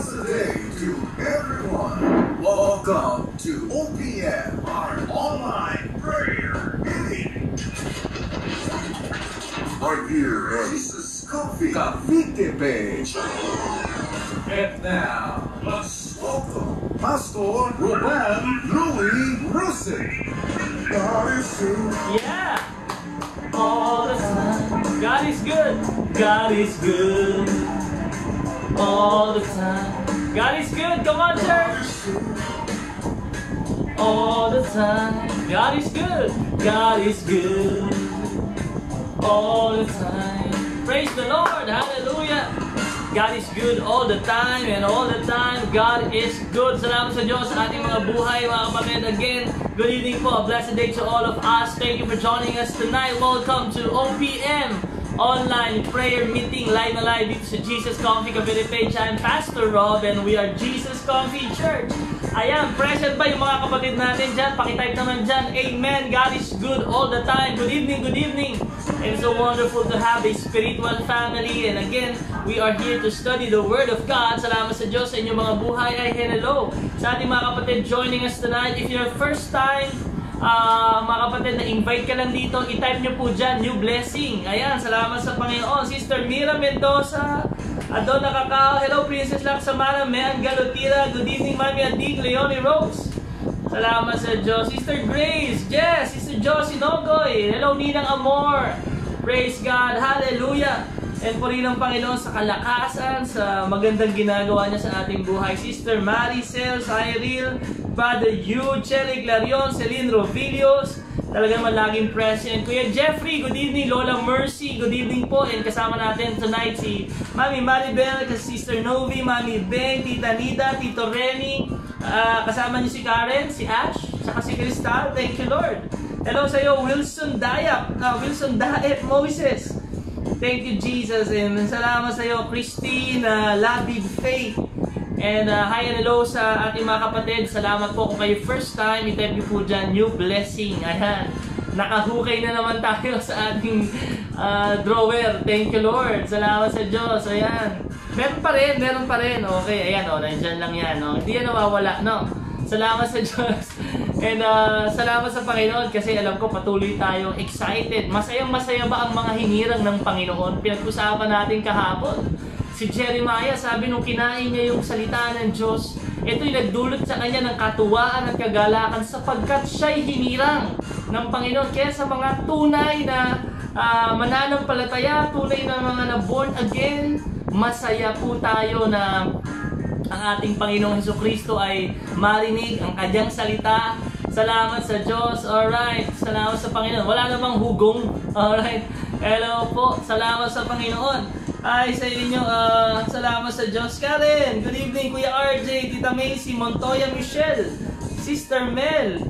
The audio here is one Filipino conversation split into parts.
Blessed day to everyone. Welcome to OPM, our online prayer meeting. Our here at Jesus Coffee page. And now, let's welcome Pastor Ruben Louis Rusi. Yeah! All the time. God is good. God is good. All the time. God is good. Come on, church. All the time. God is good. God is good. All the time. Praise the Lord. Hallelujah. God is good all the time, and all the time God is good. Salamat sa Diyos sa ating mga buhay, mga kapatid. Again, good evening po. A blessed day to all of us. Thank you for joining us tonight. Welcome to OPM Online Prayer Meeting, live na live dito sa Jesus Coffee Cavite page. I'm Pastor Rob and we are Jesus Coffee Church. Ayan, present ba yung mga kapatid natin dyan? Pakitype naman dyan. Amen. God is good all the time. Good evening, good evening. It's so wonderful to have a spiritual family. And again, we are here to study the Word of God. Salamat sa Diyos sa inyong mga buhay. Ay, hello sa ating mga kapatid joining us tonight. If you're first time, mga kapatid, na-invite ka lang dito, i-type nyo po dyan, new blessing. Ayan, salamat sa Panginoon. Sister Mira Mendoza, Adona Cacao, hello Princess Laksamana, Mean Galotira, good evening Mami Adig, Leonie Rose. Salamat sa Diyos. Sister Grace, Jess, Sister Josie Nogoy, hello Ninang Amor. Praise God, hallelujah. And purihin ang Panginoon sa kalakasan, sa magandang ginagawa niya sa ating buhay. Sister Maricel, Cyril, Father Hugh, Cherry Clarion, Celine Rovilios, talagang malaging present. Kuya Jeffrey, good evening. Lola Mercy, good evening po. And kasama natin tonight si Mami Maribel, Sister Novi, Mami Beng, Tita Nida, Tito Remy, kasama niyo si Karen, si Ash, saka si Crystal. Thank you, Lord. Hello sa iyo, Wilson Dayak, Wilson Daep Moises. Thank you, Jesus. And salamat sa iyo, Christine, Labib Faith. And hi and hello sa ating mga kapatid. Salamat po kung kayo first time. I-type niyo po dyan, new blessing. Ayan. Nakahukay na naman tayo sa ating drawer. Thank you, Lord. Salamat sa Diyos. Ayan. Meron pa rin. Okay, ayan o. Nandiyan lang yan. No? Hindi yan nawawala, no? Salamat sa Diyos. And salamat sa Panginoon kasi alam ko patuloy tayo excited. Masayang-masaya ba ang mga hinirang ng Panginoon? Pinag-usapan natin kahapon. Si Jeremiah, sabi nung kinain niya yung salita ng Diyos, ito'y nagdulot sa kanya ng katuwaan at kagalakan sapagkat siya'y hinirang ng Panginoon. Kaya sa mga tunay na mananampalataya, tunay na mga na-born again, masaya po tayo na ang ating Panginoong Hesukristo ay marinig ang kanyang salita. Salamat sa Diyos. Alright. Salamat sa Panginoon. Wala namang hugong. Alright. Hello po. Salamat sa Panginoon. Ay, sa inyo, salamat sa Diyos. Karen, good evening. Kuya RJ, Tita Macy, Montoya Michelle, Sister Mel.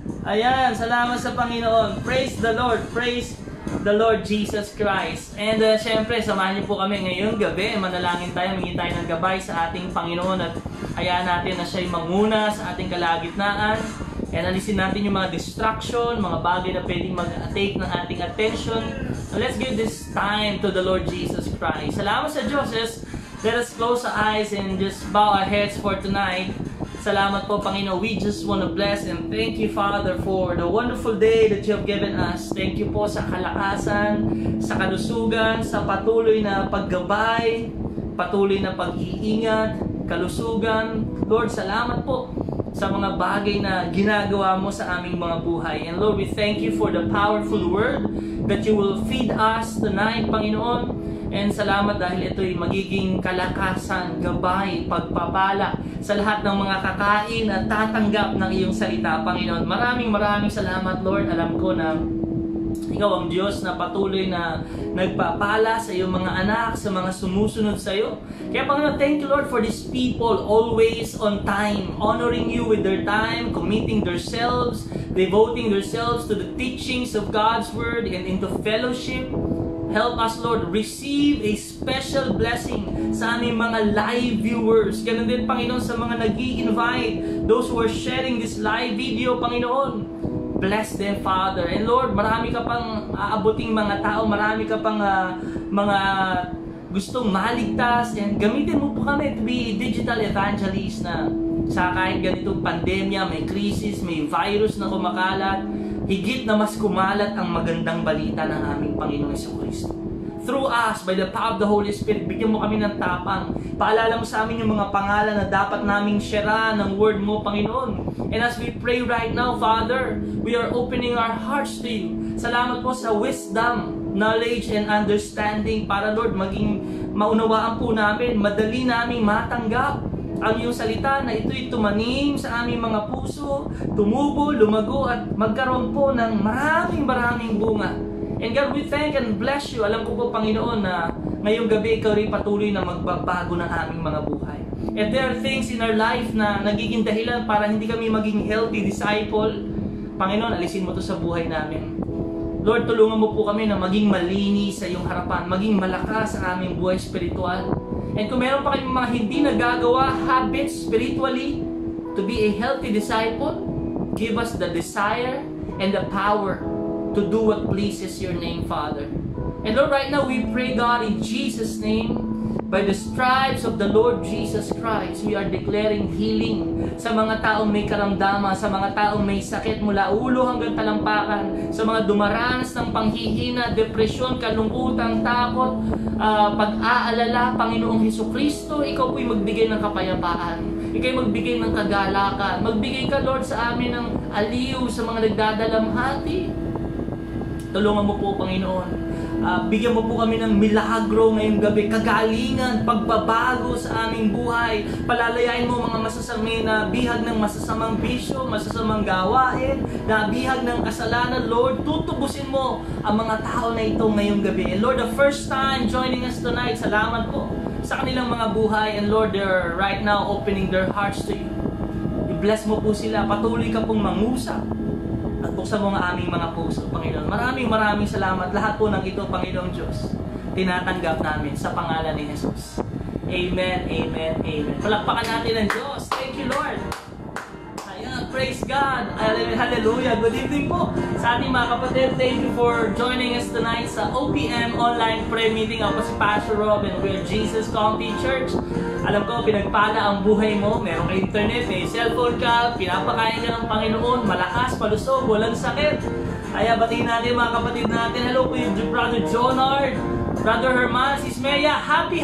Ayan, salamat sa Panginoon. Praise the Lord. Praise the Lord Jesus Christ. And syempre, samahan niyo po kami ngayong gabi. Manalangin tayo, humingi tayo ng gabay sa ating Panginoon at hayaan natin na siya'y manguna sa ating kalagitnaan. And alisin natin yung mga distraction, mga bagay na pwedeng mag-take ng ating attention. So let's give this time to the Lord Jesus Christ. Salamat sa Diyos. Let us close our eyes and just bow our heads for tonight. Salamat po, Panginoon. We just want to bless and thank you, Father, for the wonderful day that you have given us. Thank you po sa kalakasan, sa kalusugan, sa patuloy na paggabay, patuloy na pag-iingat, kalusugan. Lord, salamat po sa mga bagay na ginagawa mo sa aming mga buhay. And Lord, we thank you for the powerful word that you will feed us tonight, Panginoon. And salamat dahil ito'y magiging kalakasan, gabay, pagpapala sa lahat ng mga kakain at tatanggap ng iyong salita, Panginoon. Maraming salamat, Lord. Alam ko na ikaw ang Diyos na patuloy na nagpapala sa iyong mga anak, sa mga sumusunod sa iyo. Kaya Panginoon, thank you Lord for these people always on time, honoring you with their time, committing themselves, devoting themselves to the teachings of God's Word and into fellowship. Help us, Lord, receive a special blessing sa aming mga live viewers. Ganun din, Panginoon, sa mga nag-i-invite, those who are sharing this live video, Panginoon. Bless them, Father. And Lord, marami ka pang aabuting mga tao, marami ka pang mga gustong maligtas, and gamitin mo po kami to be digital evangelists na sa kahit ganitong pandemya, may krisis, may virus na kumakalat, higit na mas kumalat ang magandang balita ng aming Panginoong Jesucristo. Through us, by the power of the Holy Spirit, bigyan mo kami ng tapang. Paalala mo sa amin yung mga pangalan na dapat naming sharean ng word mo, Panginoon. And as we pray right now, Father, we are opening our hearts to you. Salamat po sa wisdom, knowledge, and understanding para, Lord, maging maunawaan po namin, madali naming matanggap ang iyong salita na ito'y tumanim sa aming mga puso, tumubo, lumago, at magkaroon po ng maraming bunga. And God, we thank and bless you. Alam ko po, Panginoon, na ngayong gabi ikaw rin patuloy na magbabago ng aming mga buhay. And there are things in our life na nagiging dahilan para hindi kami maging healthy disciple. Panginoon, alisin mo to sa buhay namin. Lord, tulungan mo po kami na maging malinis sa iyong harapan, maging malakas sa aming buhay spiritual. And kung meron pa kayong mga hindi nagagawa, habits spiritually, to be a healthy disciple, give us the desire and the power to do what pleases your name, Father. And Lord, right now we pray, God, in Jesus' name, by the stripes of the Lord Jesus Christ, we are declaring healing sa mga taong may karamdaman, sa mga taong may sakit mula ulo hanggang talampakan, sa mga dumaranas ng panghihina, depresyon, kalungkutan, takot, pag-aalala. Panginoong Jesucristo, ikaw po'y magbigay ng kapayapaan. Ikaw'y magbigay ng kagalakan. Magbigay ka, Lord, sa amin ng aliw sa mga nagdadalamhati. Tulungan mo po, Panginoon. Bigyan mo po kami ng milagro ngayong gabi, kagalingan, pagbabago sa aming buhay. Palalayain mo mga masasamang na bihag ng masasamang bisyo, masasamang gawain, na bihag ng kasalanan. Lord, tutubusin mo ang mga tao na ito ngayong gabi. And Lord, the first time joining us tonight, salamat po sa kanilang mga buhay. And Lord, they're right now opening their hearts to you. I-bless mo po sila. Patuloy ka pong mangusap at buksan mo ang aming mga puso, Panginoon. Maraming salamat. Lahat po ng ito, Panginoong Diyos, tinatanggap namin sa pangalan ni Jesus. Amen, amen, amen. Palakpakan natin ang Diyos. Thank you, Lord. Ayan, praise God. Hallelujah. Good evening po sa ating mga kapatid. Thank you for joining us tonight sa OPM Online Prayer Meeting. Ako si Pastor Rob and we're Jesus County Church. Alam ko, pinagpala ang buhay mo. Meron ka internet, may cellphone ka, pinapakain ka ng Panginoon, malakas, palusog, walang sakit. Kaya batiin natin mga kapatid natin. Hello po yung Brother Jonard, Brother Herman, Sis Mea, happy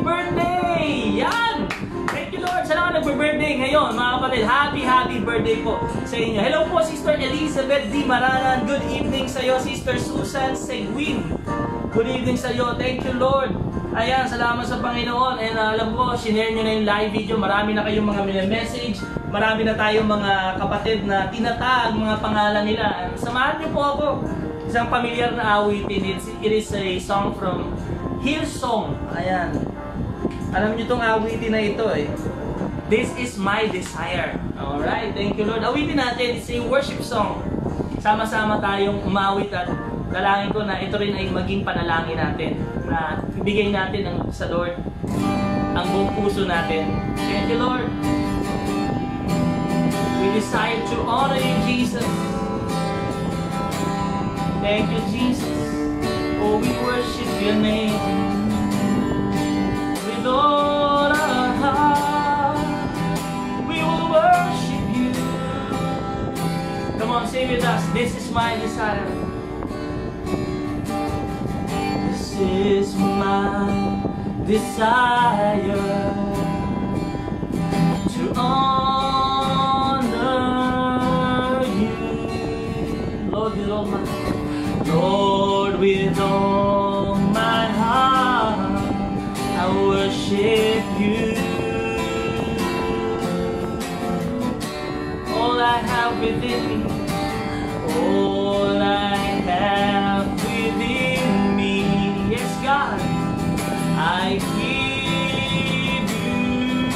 birthday! Yan! Thank you, Lord. Sana ka nagbe-birthday ngayon, mga kapatid. Happy birthday po sa inyo. Hello po, Sister Elizabeth D. Maranan. Good evening sa iyo, Sister Susan Seguin. Good evening sa iyo. Thank you, Lord. Ayan, salamat sa Panginoon. And alam ko, sinare nyo na yung live video. Marami na kayong mga message. Marami na tayong mga kapatid na tinatag mga pangalan nila. Samahan nyo po ako. Isang pamilyar na awitin. It is a song from Hillsong. Ayan. Alam nyo itong awitin na ito eh. This is my desire. Alright, thank you, Lord. Awitin natin. It's a worship song. Sama-sama tayong umawit at dalangin ko na ito rin ay maging panalangin natin. Na ibigay natin sa Lord ang buong puso natin. Thank you, Lord. We desire to honor you, Jesus. Thank you, Jesus. Oh, we worship your name. With all our heart, we will worship you. Come on, sing with us. This is my desire. This is my desire to honor you, Lord, with all my heart. Lord, with all my heart, I worship you. All I have within me, all I have within me. God, I give you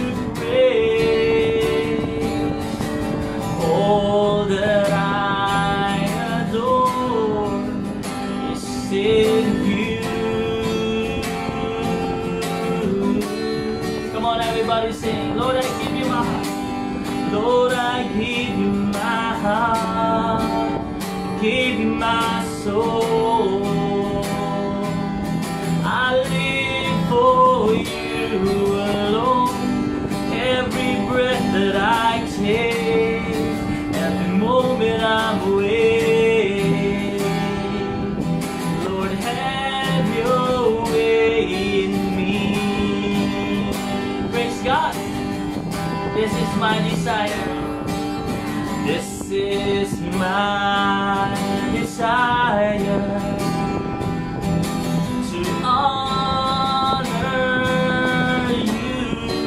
praise. All that I adore is in you. Come on, everybody sing. Lord, I give you my heart. Lord, I give you my heart. Give you my soul. I live my desire to honor you,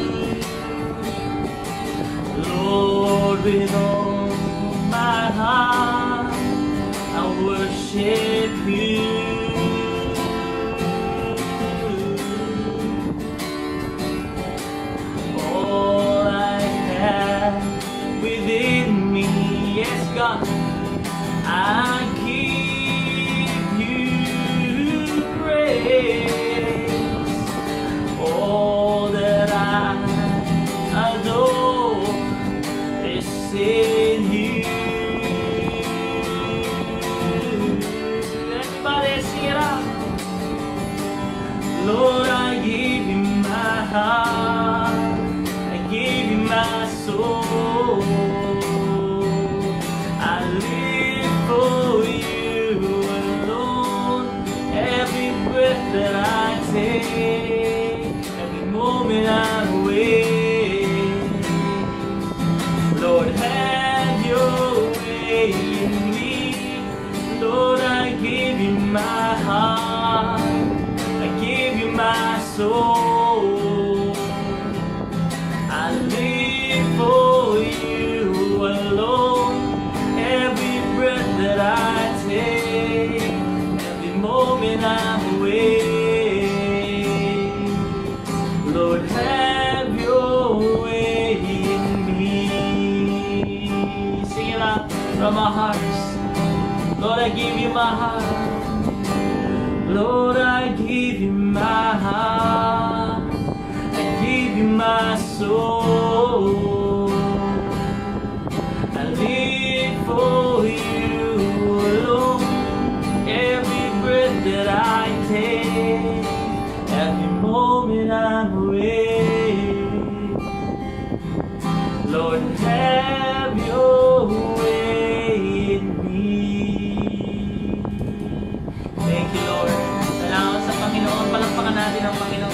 Lord, with all my heart I worship you. All I have within me, yes God, I give you praise. All that I adore is in you. Everybody sing it out. Lord, I give you my heart, I give you my soul. I live for you alone. Every breath that I take, every moment I'm awake. Lord, have your way in me. Lord, I give you my heart, I give you my soul. I live for you alone. Every breath that I take, every moment I'm awake. Lord, have your way in me. Sing it out from our hearts. Lord, I give you my heart. Lord, I give you my heart, I give you my soul. I live for you alone. Every breath that I take, every moment I'm awake. Lord, have your way in me. Thank you, Lord. Salamat sa Panginoon. Palakpakan natin ang Panginoon.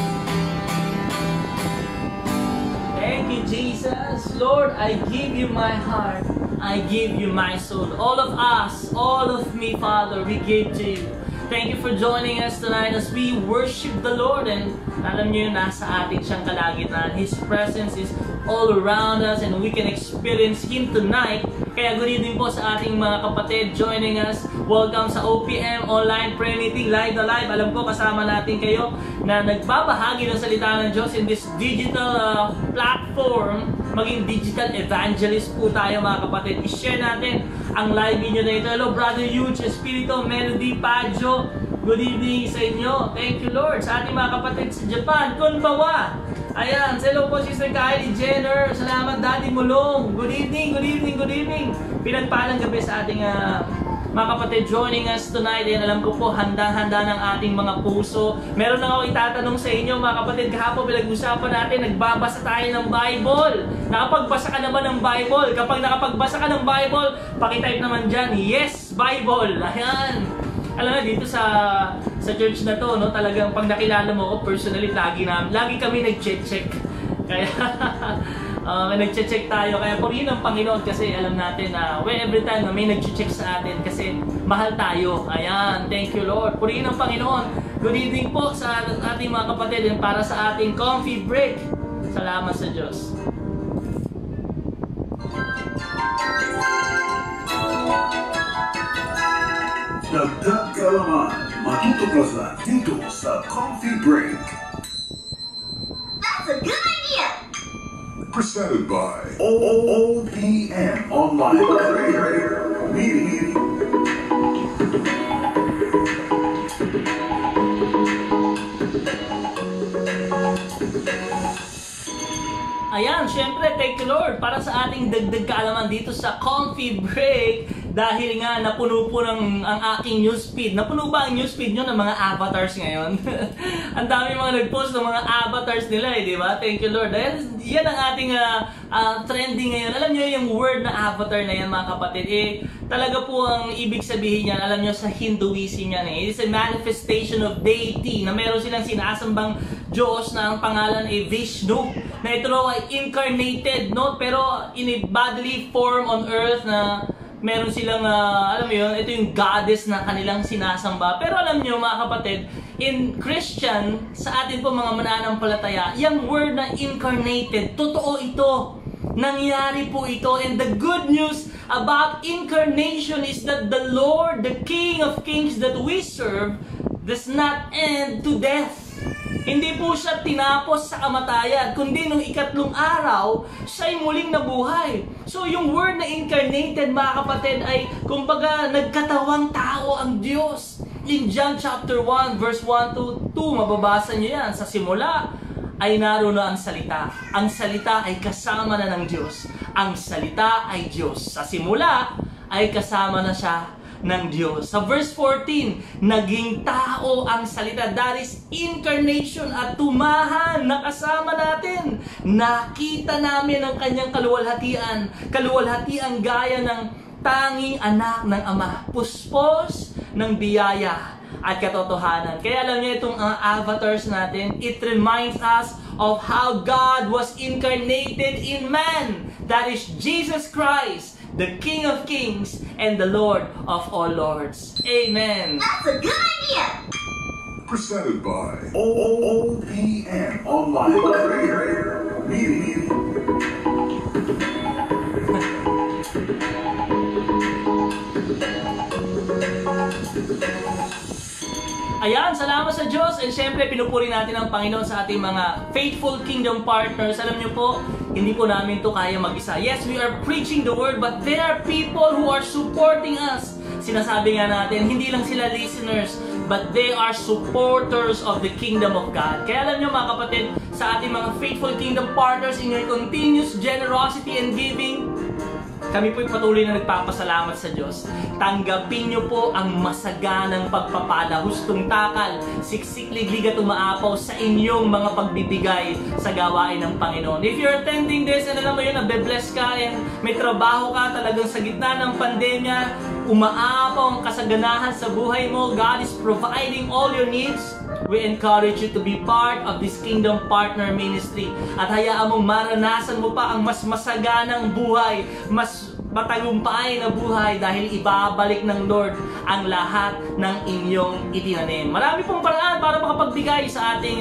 Thank you, Jesus. Lord, I give you my heart. I give you my soul. All of us, all of me, Father, we give to you. Thank you for joining us tonight as we worship the Lord. And alam niyo, nasa atin siyang kalagitnaan. His presence is all around us and we can experience Him tonight. Kaya good evening po sa ating mga kapatid joining us. Welcome sa OPM Online Prayer Meeting live na live. Alam ko kasama natin kayo na nagbabahagi ng salita ng Diyos in this digital platform. Maging digital evangelist po tayo mga kapatid. I-share natin ang live video na ito. Hello Brother Huge, Espirito, Melody, Pajo. Good evening sa inyo. Thank you Lord. Sa ating mga kapatid sa Japan, Konbawa. Ayan, hello po Sister Kylie Jenner. Salamat Daddy Mulong. Good evening, good evening, good evening. Pinagpalang gabi sa ating mga kapatid joining us tonight. Ayan, alam ko po handang-handa ng ating mga puso. Meron na ako itatanong sa inyo mga kapatid. Kahapon pinag-usapan natin, nagbabasa tayo ng Bible. Nakapagbasa ka na ba ng Bible? Kapag nakapagbasa ka ng Bible, pakitype naman dyan, yes, Bible. Ayan. Alam na dito sa church na to, no, talagang pag nakilala mo ako personally, lagi kami nag-check. Kaya nag-check tayo. Kaya purihin ang Panginoon kasi alam natin na every time na may nag-check sa atin kasi mahal tayo. Ayan, thank you Lord. Purihin ang Panginoon. Good evening po sa ating mga kapatid and para sa ating coffee break. Salamat sa Diyos. Dagdag kaalaman, matutuklasan dito sa Coffee Break. That's a good idea! Presented by OPM Online Prayer Meeting. Ayan, syempre, thank you Lord para sa ating dagdag kaalaman dito sa Coffee Break. Dahil nga napuno po ang aking newsfeed. Napuno ba ang newsfeed nyo ng mga avatars ngayon? Ang dami mga nag-post ng mga avatars nila di ba? Thank you Lord. Dahil yan ang ating trending ngayon. Alam nyo yung word na avatar na yan mga kapatid. Talaga po ang ibig sabihin yan, alam nyo sa Hinduism yan It is a manifestation of deity na meron silang sinasambang Diyos na ang pangalan ay Vishnu. Na ito ay incarnated, no? Pero in a bodily form on earth na meron silang, alam mo yun, ito yung goddess na kanilang sinasamba. Pero alam nyo mga kapatid, in Christian, sa atin po mga mananampalataya, yung word na incarnated, totoo ito. Nangyari po ito. And the good news about incarnation is that the Lord, the King of Kings that we serve, does not end to death. Hindi po siya tinapos sa kamatayan, kundi nung ikatlong araw, siya'y muling nabuhay. So yung word na incarnated mga kapatid ay kumbaga nagkatawang tao ang Diyos. In John chapter 1 verse 1 to 2, mababasa niyo yan. Sa simula ay naroon na ang salita. Ang salita ay kasama na ng Diyos. Ang salita ay Diyos. Sa simula ay kasama na siya ng Diyos. Sa verse 14, naging tao ang salita. That is incarnation at tumahan na kasama natin. Nakita namin ang kanyang kaluwalhatian. Kaluwalhatian gaya ng tanging anak ng Ama. Puspos ng biyaya at katotohanan. Kaya alam niyo itong avatars natin, it reminds us of how God was incarnated in man. That is Jesus Christ, the King of Kings and the Lord of all Lords. Amen. That's a good idea. Presented by OPM Online Prayer Meeting. Ayan, salamat sa Diyos. And syempre, pinupuri natin ang Panginoon sa ating mga faithful kingdom partners. Alam niyo po, hindi po namin to kaya mag-isa. Yes, we are preaching the word, but there are people who are supporting us. Sinasabi nga natin, hindi lang sila listeners, but they are supporters of the kingdom of God. Kaya alam niyo mga kapatid, sa ating mga faithful kingdom partners, in your continuous generosity and giving, kami po'y patuloy na nagpapasalamat sa Diyos. Tanggapin niyo po ang masaganang pagpapala, hustong takal, siksik-liglig at umaapaw sa inyong mga pagbibigay sa gawain ng Panginoon. If you're attending this and alam mo yun, nabe-bless ka and may trabaho ka talagang sa gitna ng pandemya, umaapaw ang kasaganahan sa buhay mo, God is providing all your needs, we encourage you to be part of this Kingdom Partner Ministry. At hayaan mong maranasan mo pa ang mas masaganang buhay, mas matagumpay na buhay dahil ibabalik ng Lord ang lahat ng inyong itinanim. Marami pong paraan para makapagbigay sa ating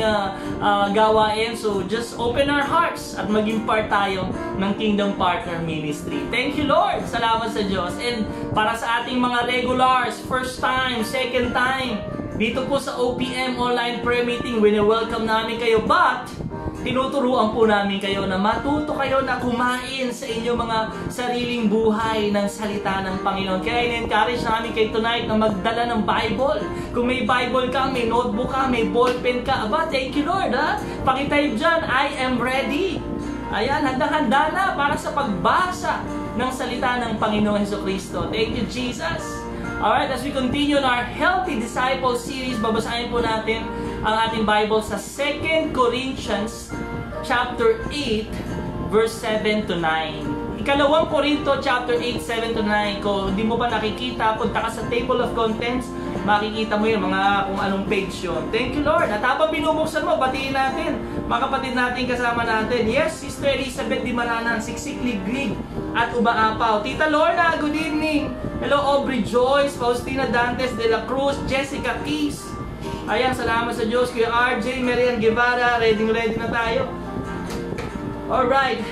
gawain. So just open our hearts at maging part tayo ng Kingdom Partner Ministry. Thank you Lord! Salamat sa Diyos. And para sa ating mga regulars, first time, second time, dito po sa OPM Online Prayer Meeting, wini-welcome namin kayo. But tinuturuan po namin kayo na matuto kayo na kumain sa inyong mga sariling buhay ng salita ng Panginoon. Kaya in-encourage namin kayo tonight na magdala ng Bible. Kung may Bible ka, may notebook ka, may ballpen ka, aba, thank you Lord, ha? Pakitype dyan, I am ready. Ayan, handang-handa na para sa pagbasa ng salita ng Panginoon Jesucristo. Thank you, Jesus. Alright, as we continue in our Healthy Disciple series, babasahin po natin ang ating Bible sa 2 Corinthians chapter 8, verse 7 to 9. Ikalawang Korinto chapter 8, 7 to 9. Kung hindi mo pa nakikita, punta ka sa table of contents, makikita mo yun, mga kung anong page yun. Thank you Lord. At habang binubuksan mo, batiin natin, mga kapatid natin kasama natin. Yes, Sister Elizabeth Di Maranan, siksik-liglig at umaapaw. Tita Lorna, good evening. Hello Aubrey Joyce, Faustina Dantes de la Cruz, Jessica Keys. Ayan, salamat sa Diyos. Kuya RJ, Marian Guevara, ready na tayo. Alright.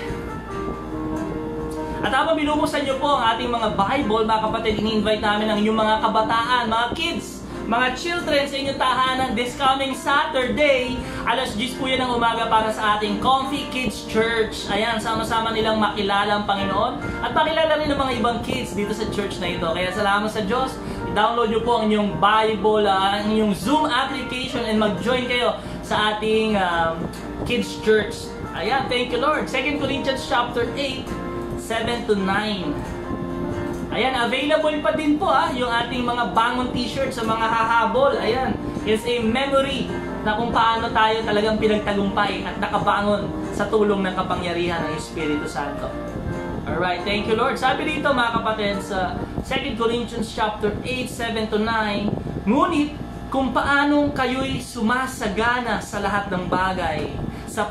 At habang binubuksan nyo po ang ating mga Bible, mga kapatid, ini-invite namin ang inyong mga kabataan, mga kids, mga children sa inyong tahanan this coming Saturday. Alas 10 po yan ng umaga para sa ating Comfy Kids Church. Ayan, sama-sama nilang makilala ang Panginoon at makilala rin ng mga ibang kids dito sa church na ito. Kaya salamat sa Diyos. I-download nyo po ang inyong Bible, ang inyong Zoom application and mag-join kayo sa ating Kids Church. Ayan, thank you Lord. 2 Corinthians chapter 8, 7 to 9. Ayan, available pa din po yung ating mga bangon t-shirt sa mga hahabol. Ayan, it's a memory na kung paano tayo talagang pinagtagumpay at nakabangon sa tulong ng kapangyarihan ng Espiritu Santo. Alright, thank you Lord. Sabi dito mga kapatid sa 2 Corinthians chapter 8, 7 to 9, ngunit kung paanong kayo'y sumasagana sa lahat ng bagay, sa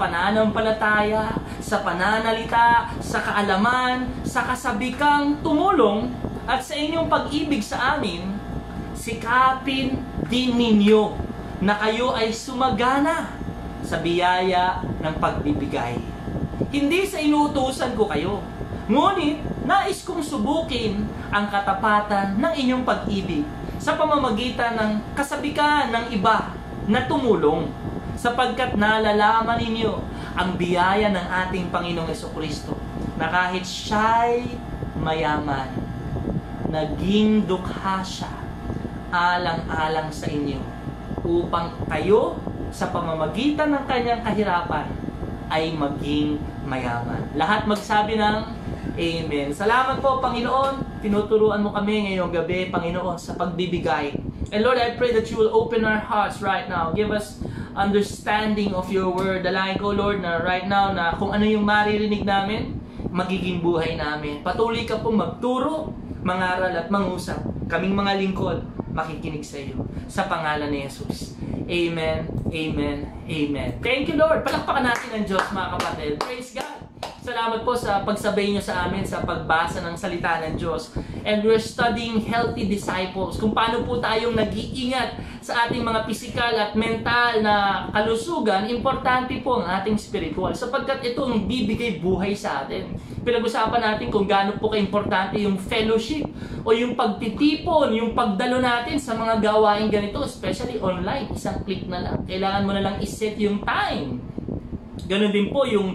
pananampalataya, sa pananalita, sa kaalaman, sa kasabikang tumulong, at sa inyong pag-ibig sa amin, sikapin din ninyo na kayo ay sumagana sa biyaya ng pagbibigay. Hindi sa inuutusan ko kayo, ngunit nais kong subukin ang katapatan ng inyong pag-ibig sa pamamagitan ng kasabikan ng iba na tumulong, sapagkat nalalaman ninyo ang biyaya ng ating Panginoong Jesucristo na kahit siya'y mayaman, naging dukha siya alang-alang sa inyo upang kayo sa pamamagitan ng kanyang kahirapan ay maging mayaman. Lahat magsabi ng Amen. Salamat po, Panginoon. Tinuturuan mo kami ngayong gabi, Panginoon, sa pagbibigay. And Lord, I pray that you will open our hearts right now. Give us understanding of your word. Dalangin ko, Lord, na right now na kung ano yung maririnig namin, magiging buhay namin. Patuloy ka pong magturo, mangaral at mangusap. Kaming mga lingkod, makikinig sa iyo. Sa pangalan ni Jesus. Amen, amen, amen. Thank you, Lord. Palakpakan natin ang Diyos, mga kapatid. Praise God. Salamat po sa pagsabay nyo sa amin sa pagbasa ng salita ng Diyos. And we're studying healthy disciples. Kung paano po tayong nag-iingat sa ating mga physical at mental na kalusugan, importante po ang ating spiritual. Sapagkat ito ang bibigay buhay sa atin. Pinag-usapan natin kung gaano po ka-importante yung fellowship o yung pagtitipon, yung pagdalo natin sa mga gawain ganito, especially online. Isang click na lang. Kailangan mo na lang iset yung time. Ganon din po yung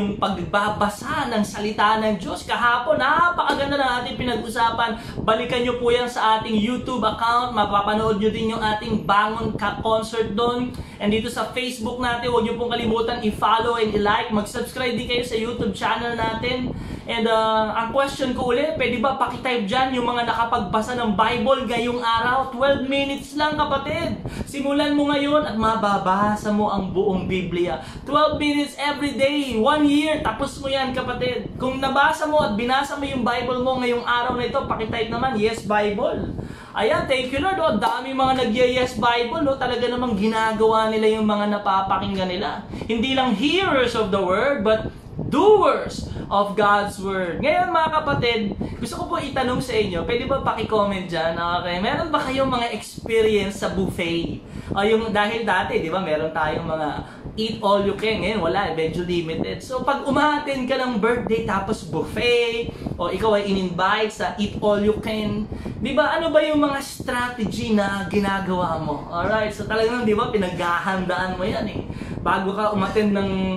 pagbabasa ng salita ng Diyos. Kahapon, napakaganda na ating pinag-usapan. Balikan nyo po yan sa ating YouTube account. Mapapanood nyo din yung ating Bangon concert doon. And dito sa Facebook natin, huwag nyo pong kalimutan i-follow and i-like. Mag-subscribe din kayo sa YouTube channel natin. And ang question ko ulit, pwede ba pakitype dyan yung mga nakapagbasa ng Bible ngayong araw? 12 minutes lang, kapatid. Simulan mo ngayon at mababasa mo ang buong Biblia. 12 minutes every day, 1 year, tapos mo yan, kapatid. Kung nabasa mo at binasa mo yung Bible mo ngayong araw na ito, pakitype naman, Yes Bible. Ayan, thank you Lord. O, dami mga nag-Yes Bible. O, talaga namang ginagawa nila yung mga napapakinggan nila. Hindi lang hearers of the word, but doers of God's Word. Ngayon, mga kapatid, gusto ko po itanong sa inyo, pwede ba paki-comment dyan? Okay, meron ba kayong mga experience sa buffet? O yung, dahil dati, di ba, meron tayong mga eat all you can. Ngayon, wala, medyo limited. So, pag umaten ka ng birthday, tapos buffet, o ikaw ay in-invite sa eat all you can, di ba, ano ba yung mga strategy na ginagawa mo? Alright, so talagang, di ba, pinaghahandaan mo yan eh. Bago ka umaten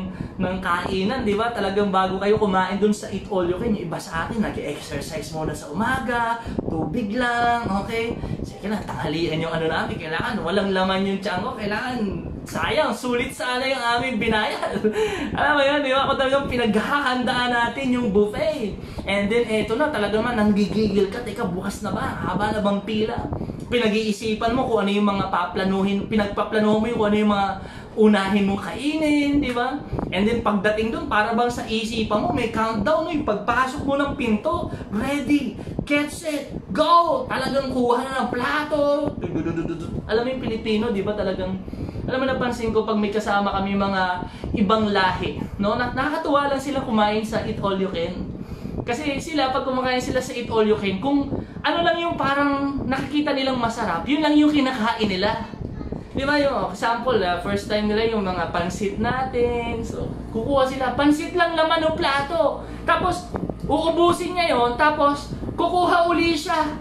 ng kainan, di ba? Talagang bago kayo kumain dun sa eat all you can, yung iba sa atin, nag-exercise muna sa umaga, tubig lang, okay? Sige na, tanghalian yung ano namin, kailangan walang laman yung tiyan ko, kailangan sayang, sulit sana yung aming binayad. Alam mo yun, di ba? Kung talagang pinaghahandaan natin yung buffet. And then, eto na, talaga naman, nanggigigil ka, teka, bukas na ba? Haba na bang pila? Pinag-iisipan mo kung ano yung mga paplanuhin, pinagpaplanuhin mo yung kung ano yung mga unahin mong kainin, di ba? And then pagdating dun, para bang sa isipan mo, may countdown, no? Yung pagpasok mo ng pinto, ready, get set, go! Talagang kuha na ng plato. Alam mo yung Pilipino, di ba? Talagang, alam mo, napansin ko pag may kasama kami mga ibang lahi, no? Nakakatuwa lang sila kumain sa eat all you can. Kasi sila, pag kumakain sila sa eat all you can, kung ano lang yung parang nakikita nilang masarap, yun lang yung kinakain nila. Di ba yung example, first time nila yung mga pansit natin. So, kukuha sila, pansit lang laman ng plato. Tapos, uubusin niya yun, tapos, kukuha uli siya.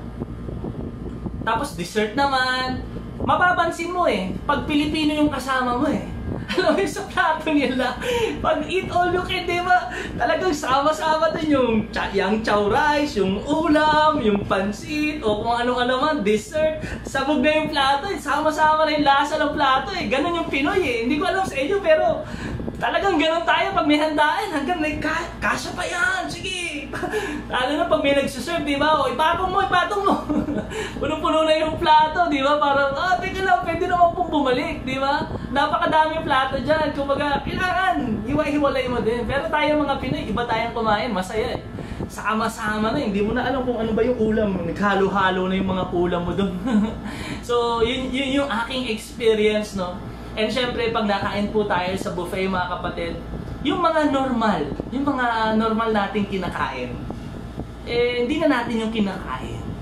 Tapos, dessert naman. Mapapansin mo eh, pag Pilipino yung kasama mo eh. Alam mo yung sa plato nila, pag eat all you can, di ba? Talagang sama-sama din yung chow rice, yung ulam, yung pansit, o kung ano-ano man, dessert. Sabog na yung plato eh, sama-sama na yung lasa ng plato eh. Ganon yung Pinoy eh. Hindi ko alam sa inyo, pero talagang ganon tayo pag may handaan, hanggang may kasya pa yan, sige. Lalo na pag may nagsuserve, di ba? O, ipatong mo, ipatong mo. Puno-puno na yung plato, di ba? Parang, teka lang, pwede naman pong bumalik, di ba? Napakadami yung plato dyan. Kumbaga, kailangan, hiwa-hiwalay mo din. Pero tayo mga Pinoy, iba tayong kumain, masaya eh. Sama-sama na, hindi mo na alam kung ano ba yung ulam. Naghalo-halo na yung mga ulam mo dun. So, yun yung aking experience, no? And syempre, pag nakain po tayo sa buffet, mga kapatid, yung mga normal nating kinakain, eh, hindi na natin yung kinakain.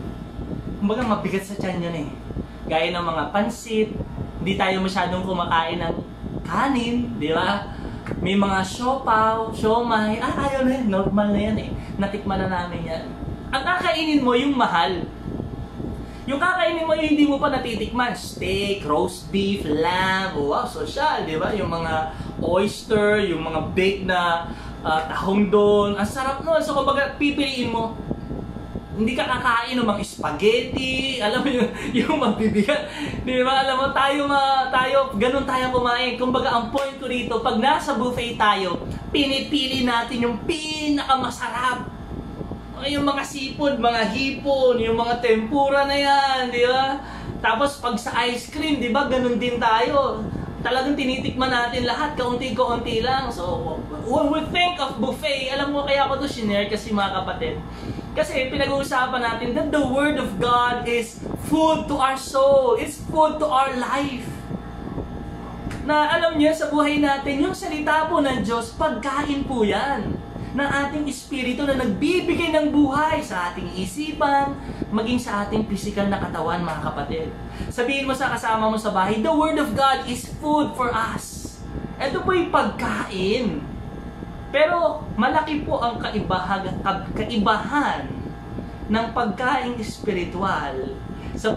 kumbaga mabigat sa tiyan yun eh. Gaya ng mga pansit, hindi tayo masyadong kumakain ng kanin, di ba? May mga siopaw, siomay, ayaw na yan, normal na yan eh. Natikman na namin yan. Ang kakainin mo yung mahal. Yung kakainin mo yung hindi mo pa natitikman. Steak, roast beef, lamb, wow, social, di ba? Yung mga oyster, yung mga baked na tahong doon. Ang sarap nun. So, kumbaga, pipiliin mo. Hindi ka kakain ng mga spaghetti, alam mo yung magbibigat. Di ba? Alam mo, tayo, ganun tayo kumain. Kumbaga, ang point ko dito, pag nasa buffet tayo, pinipili natin yung pinakamasarap. Yung mga sipod, mga hipon, yung mga tempura na yan, di ba? Tapos pag sa ice cream, di ba, ganun din tayo. Talagang tinitikman natin lahat, kaunti-kaunti lang. So, when we think of buffet, alam mo kaya ako to shinare kasi mga kapatid. Kasi pinag-uusapan natin that the Word of God is food to our soul. It's food to our life. Na alam niyo, sa buhay natin, yung salita po ng Diyos, pagkain po yan ng ating espiritu na nagbibigay ng buhay sa ating isipan, maging sa ating physical na katawan, mga kapatid. Sabihin mo sa kasama mo sa bahay, the Word of God is food for us. Ito po yung pagkain. Pero malaki po ang kaibahan ng pagkain espiritual sa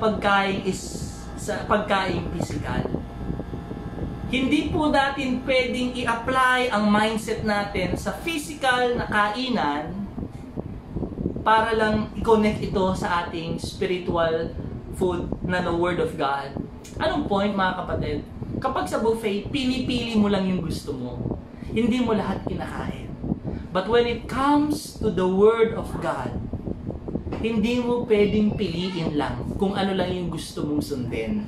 pagkain physical. Hindi po natin pwedeng i-apply ang mindset natin sa physical na kainan para lang i-connect ito sa ating spiritual food na the Word of God. Anong point, mga kapatid? Kapag sa buffet, pinipili mo lang yung gusto mo. Hindi mo lahat kinakain. But when it comes to the Word of God, hindi mo pwedeng piliin lang kung ano lang yung gusto mong sundin.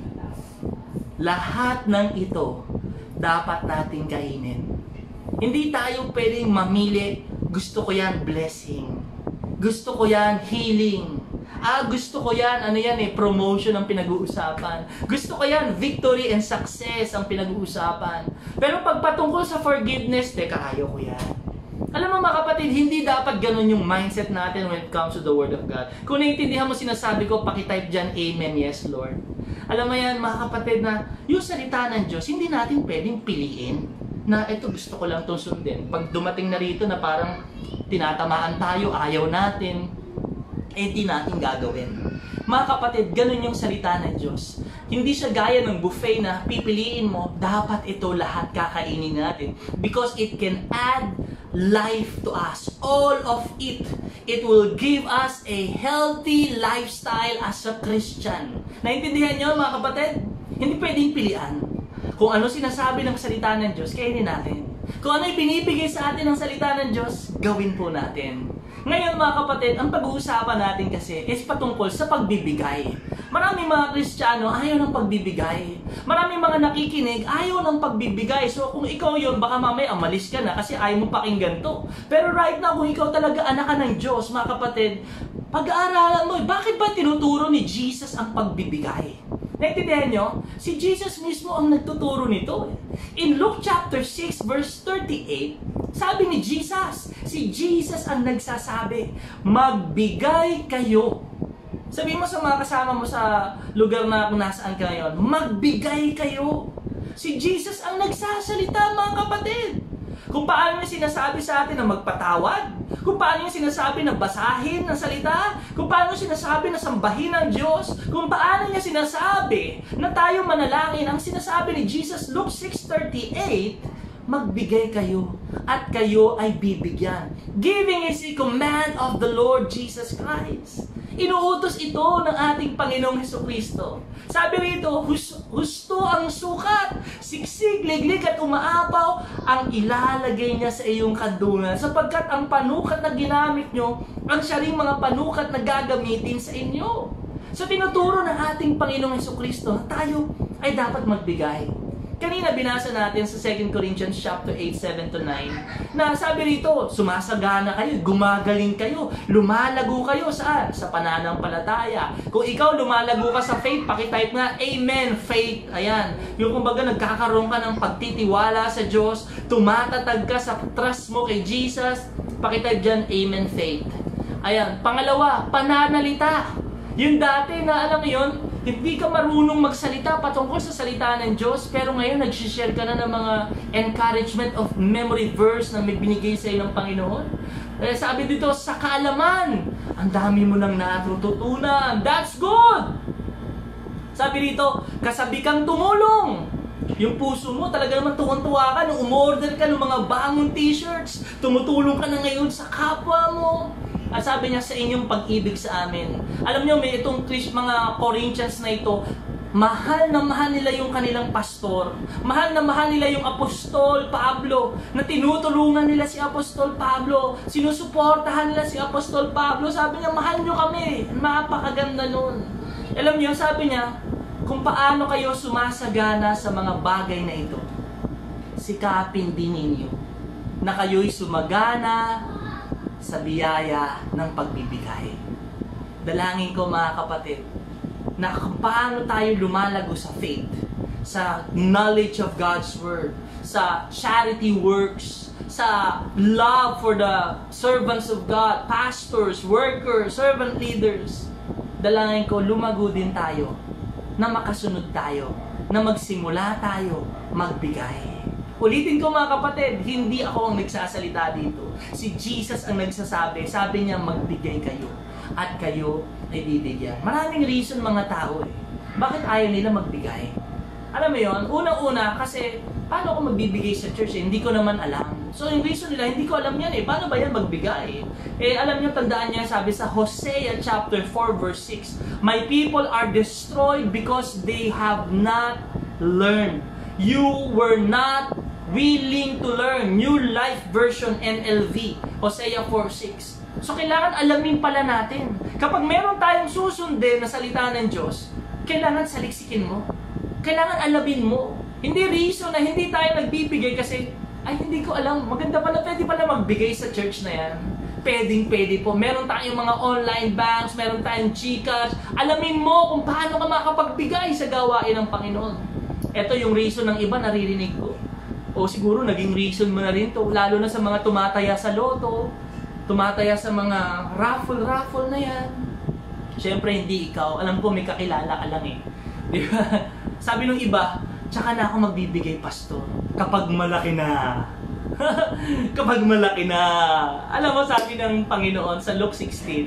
Lahat ng ito dapat nating kainin. Hindi tayo pwedeng mamili, gusto ko yan blessing. Gusto ko yan healing. Gusto ko yan, promotion ang pinag-uusapan. Gusto ko yan, victory and success ang pinag-uusapan. Pero pag patungkol sa forgiveness, ayaw ko yan. Alam mo mga kapatid, hindi dapat ganun yung mindset natin when it comes to the Word of God. Kung naiintindihan mo sinasabi ko, pakitype dyan, Amen, yes Lord. Alam mo yan mga kapatid na yung salita ng Diyos, hindi natin pwedeng piliin na ito gusto ko lang itong sundin. Pag dumating na rito na parang tinatamaan tayo, ayaw natin, hindi natin gagawin. Mga kapatid, ganun yung salita ng Diyos. Hindi siya gaya ng buffet na pipiliin mo, dapat ito lahat kakainin natin. Because it can add life to us. All of it. It will give us a healthy lifestyle as a Christian. Naintindihan niyo mga kapatid? Hindi pwedeng pilian. Kung ano sinasabi ng salita ng Diyos, kainin natin. Kung ano ipinibigay sa atin ng salita ng Diyos, gawin po natin. Ngayon mga kapatid, ang pag-uusapan natin kasi is patungkol sa pagbibigay. Maraming mga Kristiyano ayaw ng pagbibigay. Maraming mga nakikinig ayaw ng pagbibigay. So kung ikaw yun, baka mamaya umalis ka na kasi ayaw mo pakinggan to. Pero right now, kung ikaw talaga anak ka ng Diyos, mga kapatid, pag-aaralan mo, bakit ba tinuturo ni Jesus ang pagbibigay? Naintindihan nyo? Si Jesus mismo ang nagtuturo nito. In Luke chapter 6 verse 38, sabi ni Jesus, si Jesus ang nagsasabi, magbigay kayo. Sabi mo sa mga kasama mo sa lugar na kung nasaan ka ngayon, magbigay kayo. Si Jesus ang nagsasalita mga kapatid. Kung paano niya sinasabi sa atin na magpatawad, kung paano niya sinasabi na basahin ng salita, kung paano niya sinasabi na sambahin ng Diyos, kung paano niya sinasabi na tayo manalangin, ang sinasabi ni Jesus, Luke 6:38, magbigay kayo at kayo ay bibigyan. Giving is a command of the Lord Jesus Christ. Inuutos ito ng ating Panginoong Hesukristo. Sabi rito, husto ang sukat, siksik, liglig at umaapaw ang ilalagay niya sa iyong kandunan. Sapagkat ang panukat na ginamit nyo, ang siya ring mga panukat na gagamitin sa inyo. So tinuturo ng ating Panginoong Hesukristo na tayo ay dapat magbigay. Kanina binasa natin sa 2 Corinthians chapter 8:7-9 na sabi rito, sumasagana kayo, gumagaling kayo, lumalago kayo saan? Sa pananampalataya. Kung ikaw lumalago ka sa faith, pakitype nga, Amen, faith. Ayan. Yung kumbaga nagkakaroon ka ng pagtitiwala sa Diyos, tumatatag ka sa trust mo kay Jesus, pakitype dyan, Amen, faith. Ayan. Pangalawa, pananalita. Yung dati na alam mo yun, hindi ka marunong magsalita patungkol sa salita ng Diyos, pero ngayon nag-share ka na ng mga encouragement of memory verse na may binigay sa iyo ng Panginoon. Sabi dito, sa kaalaman, ang dami mo nang natututunan. That's good! Sabi dito, kasabi kang tumulong. Yung puso mo, talaga naman tuwang-tuwa ka nung umorder ka ng mga bagong t-shirts. Tumutulong ka na ngayon sa kapwa mo. At sabi niya, sa inyong pag-ibig sa amin. Alam niyo, may itong mga Corinthians na ito, mahal na mahal nila yung kanilang pastor. Mahal na mahal nila yung Apostol Pablo, na tinutulungan nila si Apostol Pablo. Sinusuportahan nila si Apostol Pablo. Sabi niya, mahal niyo kami. Napakaganda nun. Alam niyo, sabi niya, kung paano kayo sumasagana sa mga bagay na ito, sikapin din ninyo na kayo'y sumagana sa biyaya ng pagbibigay. Dalangin ko mga kapatid, na kung paano tayo lumalago sa faith, sa knowledge of God's Word, sa charity works, sa love for the servants of God, pastors, workers, servant leaders. Dalangin ko, lumago din tayo, na makasunod tayo, na magsimula tayo, magbigay. Ulitin ko mga kapatid, hindi ako ang nagsasalita dito. Si Jesus ang nagsasabi. Sabi niya, magbigay kayo at kayo ay bibigyan. Maraming reason mga tao eh. Bakit ayaw nila magbigay? Alam mo yon, unang-una kasi paano ako magbibigay sa church eh? Hindi ko naman alam. So yung reason nila, hindi ko alam yan eh. Paano ba yan magbigay? Alam niyo, tandaan niya, sabi sa Hosea chapter 4 verse 6, my people are destroyed because they have not learned. You were not willing to learn. New Life Version NLV, Hosea 4:6. So kailangan alamin pala natin. Kapag meron tayong susundin na salita ng Diyos, kailangan saliksikin mo. Kailangan alamin mo. Hindi reason na hindi tayo nagbibigay kasi, ay hindi ko alam, maganda pala, pwede pala magbigay sa church na yan. Pwede po. Meron tayong mga online banks, meron tayong GCash. Alamin mo kung paano ka makapagbigay sa gawain ng Panginoon. Ito yung reason ng iba naririnig ko. O siguro naging reason mo na rin to, lalo na sa mga tumataya sa loto, tumataya sa mga raffle na yan. Siyempre hindi ikaw, alam ko may kakilala ka lang eh. Di ba? Sabi nung iba, tsaka na ako magbibigay, pastor, kapag malaki na. Kapag malaki na. Alam mo, sabi ng Panginoon sa Luke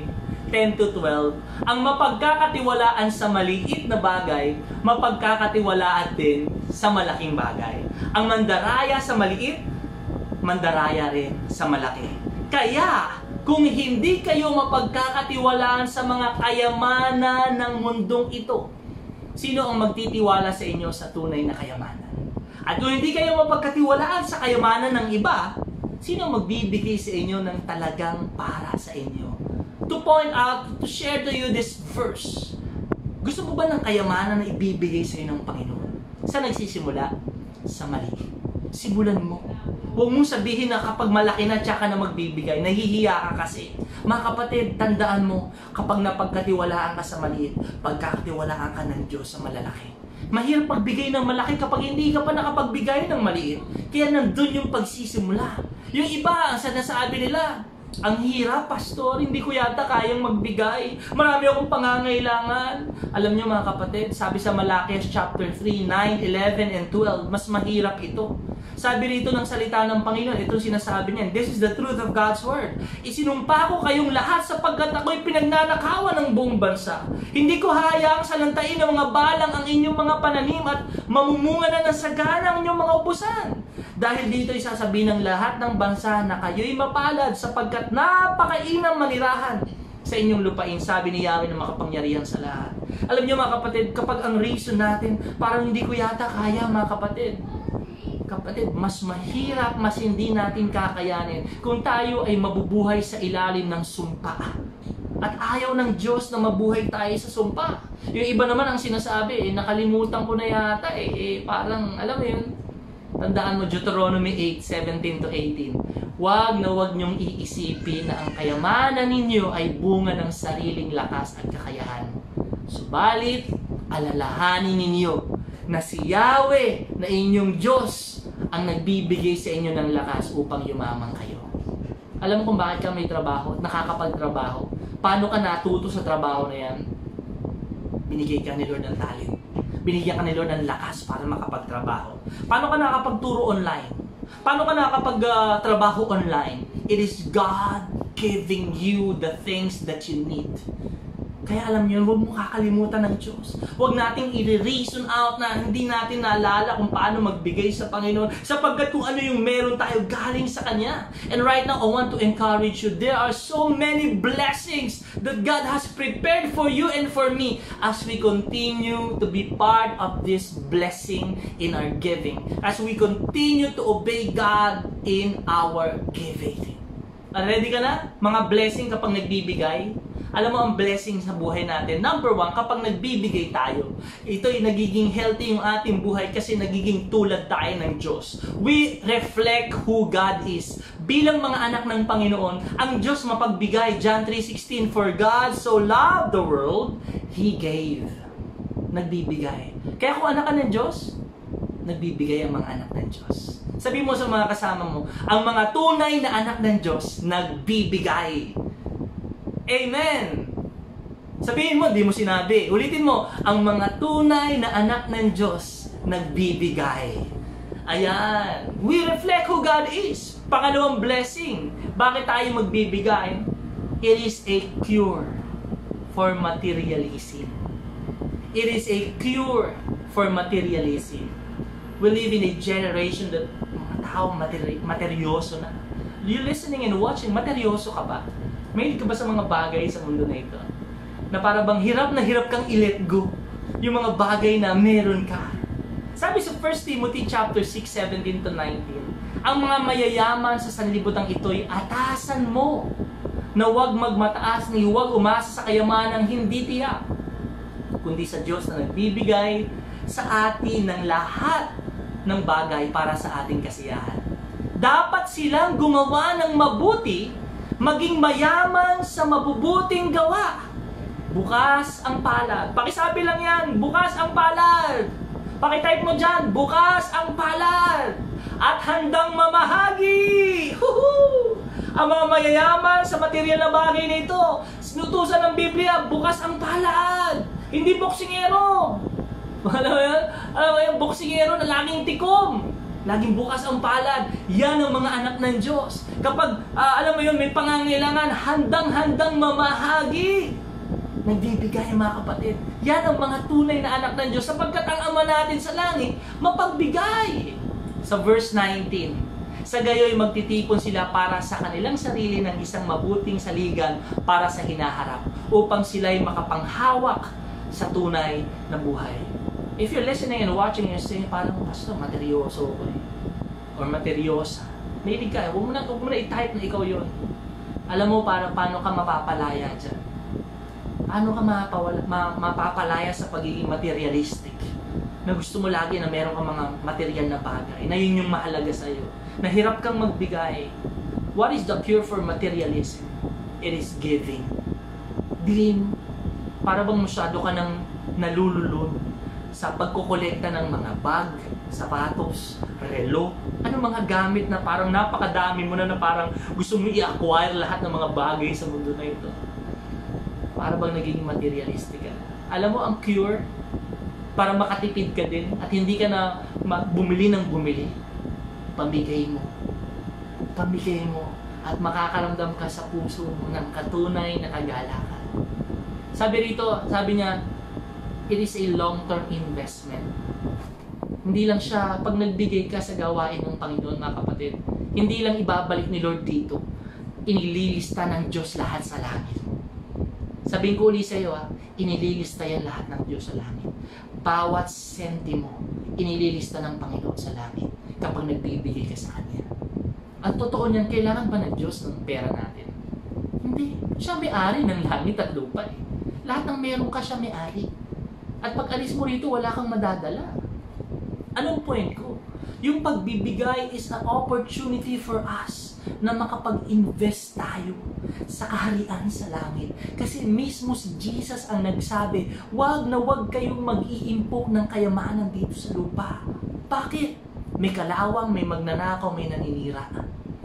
16:10-12, ang mapagkakatiwalaan sa maliit na bagay, mapagkakatiwalaan din sa malaking bagay. Ang mandaraya sa maliit, mandaraya rin sa malaki. Kaya, kung hindi kayo mapagkakatiwalaan sa mga kayamanan ng mundong ito, sino ang magtitiwala sa inyo sa tunay na kayamanan? At kung hindi kayo mapagkatiwalaan sa kayamanan ng iba, sino ang magbibigay sa inyo ng talagang para sa inyo? To point out, to share to you this verse. Gusto mo ba ng kayamanan na ibibigay sa inyo ng Panginoon? Saan nagsisimula? Sa mali. Simulan mo. Huwag mong sabihin na kapag malaki na tsaka na magbibigay. Nahihiya ka kasi. Mga kapatid, tandaan mo, kapag napagkatiwalaan ka sa maliit, pagkakatiwalaan ka ng Diyos sa malalaki. Mahirap pagbigay ng malaki kapag hindi ka pa nakapagbigay ng maliit. Kaya nandun yung pagsisimula. Yung iba, ang sinasabi nila, ang hirap, pastor, hindi ko yata kayang magbigay. Marami akong pangangailangan. Alam niyo mga kapatid, sabi sa Malakias chapter 3, 9, 11, and 12, mas mahirap ito. Sabi rito ng salita ng Panginoon, ito sinasabi niya, this is the truth of God's Word. Isinumpa ko kayong lahat sapagkat ako'y pinagnanakawan ng buong bansa. Hindi ko hayaang salantain ng mga balang ang inyong mga pananim at mamumunga na ng sagana ang inyong mga ubusan. Dahil dito isasabihin ng lahat ng bansa na kayo'y mapalad sapagkat napakainang manirahan sa inyong lupain, sabi ni Yahweh ng makapangyarihan sa lahat. Alam niyo mga kapatid, kapag ang reason natin, parang hindi ko yata kaya mga kapatid. Kapatid, mas mahirap, mas hindi natin kakayanin kung tayo ay mabubuhay sa ilalim ng sumpa. At ayaw ng Diyos na mabuhay tayo sa sumpa. Yung iba naman ang sinasabi, nakalimutan ko na yata parang, alam mo yun, tandaan mo, Deuteronomy 8:17-18. Huwag na huwag niyong iisipin na ang kayamanan ninyo ay bunga ng sariling lakas at kakayahan. Subalit, alalahanin ninyo na si Yahweh na inyong Diyos ang nagbibigay sa inyo ng lakas upang yumaman kayo. Alam mo kung bakit ka may trabaho at nakakapagtrabaho? Paano ka natuto sa trabaho na yan? Binigay ka ni Lord ng talent. Binigyan ka ni Lord ng lakas para makapagtrabaho. Paano ka nakakapagturo online? Paano ka nakakapagtrabaho online? It is God giving you the things that you need. Kaya alam niyo, huwag mo kakalimutan ng Diyos. Huwag nating i-reason out na hindi natin naalala kung paano magbigay sa Panginoon. Sapagkat kung ano yung meron tayo galing sa Kanya. And right now, I want to encourage you. There are so many blessings that God has prepared for you and for me as we continue to be part of this blessing in our giving. As we continue to obey God in our giving. Ready ka na? Mga blessing kapag nagbibigay. Alam mo ang blessing sa buhay natin. Number one, kapag nagbibigay tayo, ito'y nagiging healthy yung ating buhay kasi nagiging tulad tayo ng Diyos. We reflect who God is. Bilang mga anak ng Panginoon, ang Diyos mapagbigay. John 3:16, For God so loved the world, He gave. Nagbibigay. Kaya kung anak ka ng Diyos, nagbibigay ang mga anak ng Diyos. Sabi mo sa mga kasama mo, ang mga tunay na anak ng Diyos, nagbibigay. Amen! Sabihin mo, di mo sinabi. Ulitin mo, ang mga tunay na anak ng Diyos, nagbibigay. Ayan. We reflect who God is. Pangalawang blessing. Bakit tayo magbibigay? It is a cure for materialism. It is a cure for materialism. We live in a generation that mga tao materyoso na. You listening and watching, materyoso ka ba? Mahilig ka ba sa mga bagay sa mundo na ito? Na para bang hirap na hirap kang i-let go yung mga bagay na meron ka. Sabi sa 1 Timothy chapter 6, 17 to 19, ang mga mayayaman sa sanlibutan ito'y atasan mo na huwag magmataas ni huwag umasa sa kayamanang hindi tiyak, kundi sa Diyos na nagbibigay sa atin ng lahat ng bagay para sa ating kasiyahan. Dapat silang gumawa ng mabuti, maging mayaman sa mabubuting gawa. Bukas ang palad. Pakisabi lang yan, bukas ang palad. Pakitype mo dyan, bukas ang palad. At handang mamahagi. Huhu! Ang mga mayayaman sa material na bagay na ito, sinutusan ng Biblia, bukas ang palad. Hindi boksingero. Alam mo yan? Alam mo yan, boksingero na laging tikom. Laging bukas ang palad. Yan ang mga anak ng Diyos. Kapag, alam mo yun, may pangangailangan, handang-handang mamahagi. Nagbibigay, mga kapatid. Yan ang mga tunay na anak ng Diyos. Sapagkat ang Ama natin sa langit, mapagbigay. Sa verse 19, sa gayo'y magtitipon sila para sa kanilang sarili ng isang mabuting saligan para sa hinaharap, upang sila'y makapanghawak sa tunay na buhay. If you're listening and watching, you're saying, parang, Pastor, materyoso ko eh. Or materyosa. Mahilig ka, huwag mo na i-type na ikaw yun. Alam mo, paano ka mapapalaya dyan? Paano ka mapapalaya sa pagiging materialistic? Na gusto mo lagi na meron ka mga material na bagay, na yun yung mahalaga sa'yo. Nahirap kang magbigay. What is the cure for materialism? It is giving. Din, para bang masyado ka nang nalululun sa pagkukolekta ng mga bag, sapatos, relo, ano mga gamit na parang napakadami mo na parang gusto mo i-acquire lahat ng mga bagay sa mundo na ito. Para bang naging materialistic ka. Alam mo, ang cure, para makatipid ka din at hindi ka na bumili ng bumili, pamigay mo. Pamigay mo at makakaramdam ka sa puso mo ng katunay na kagalakan. Sabi rito, sabi niya, it is a long-term investment. Hindi lang siya, pag nagbigay ka sa gawain ng Panginoon, mga kapatid, hindi lang ibabalik ni Lord dito, inililista ng Diyos lahat sa langit. Sabihin ko ulit sa iyo, inililista yan lahat ng Diyos sa langit. Bawat sentimo, inililista ng Panginoon sa langit kapag nagbibigay ka sa Kanya. Ang totoo niyan, kailangan ba ng Diyos ng pera natin? Hindi. Siya may-ari ng langit at lupa eh. Lahat ng meron ka, siya may-ari. At pag alis mo rito, wala kang madadala. Anong point ko? Yung pagbibigay is an opportunity for us na makapag-invest tayo sa kaharian sa langit. Kasi mismo si Jesus ang nagsabi, wag na wag kayong mag-iimpok ng kayamanan dito sa lupa. Bakit? May kalawang, may magnanakaw, may naninira.